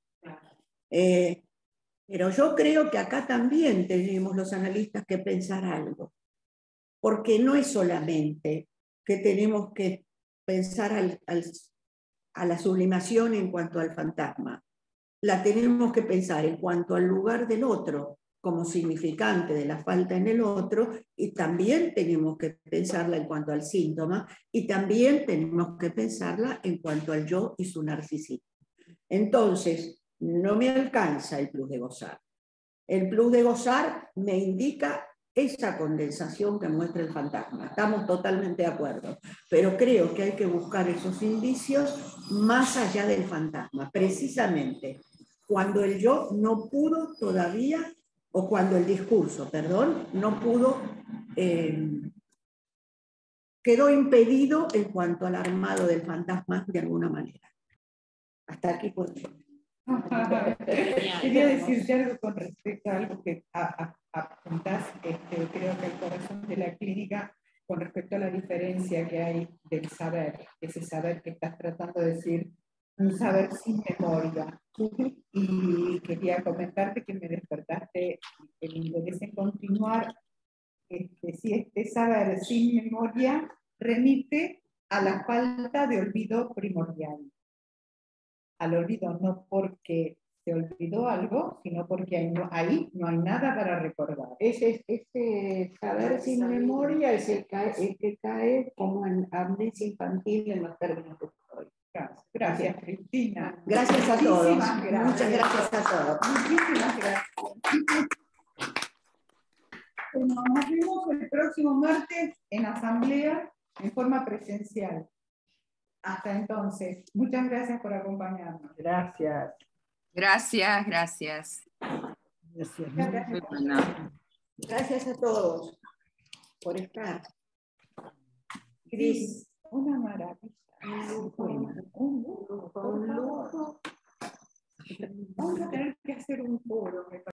Pero yo creo que acá también tenemos los analistas que pensar algo, porque no es solamente que tenemos que pensar a la sublimación en cuanto al fantasma, la tenemos que pensar en cuanto al lugar del otro, como significante de la falta en el otro, y también tenemos que pensarla en cuanto al síntoma, y también tenemos que pensarla en cuanto al yo y su narcisismo. Entonces, no me alcanza el plus de gozar. El plus de gozar me indica esa condensación que muestra el fantasma. Estamos totalmente de acuerdo, pero creo que hay que buscar esos indicios más allá del fantasma, precisamente cuando el yo no pudo todavía, o cuando el discurso, perdón, no pudo, quedó impedido en cuanto al armado del fantasma de alguna manera. Hasta aquí por mí. Quería decirte algo con respecto a algo que apuntás, creo que el corazón de la clínica, con respecto a la diferencia que hay del saber, ese saber que estás tratando de decir, un saber sin memoria. Y quería comentarte que me despertaste el interés en continuar, si este saber sin memoria remite a la falta de olvido primordial. Al olvido no porque se olvidó algo, sino porque ahí no hay nada para recordar. Ese saber sin memoria es el que cae como en amnesia infantil en los términos que estoy. Gracias, Cristina. Gracias a todos. Gracias. Muchas gracias a todos. Muchísimas gracias. Bueno, nos vemos el próximo martes en asamblea en forma presencial. Hasta entonces, muchas gracias por acompañarnos. Gracias. Gracias, gracias. Muy bueno. Gracias a todos por estar. Cris, una maravilla. Un lujo. Vamos a tener que hacer un foro, me parece.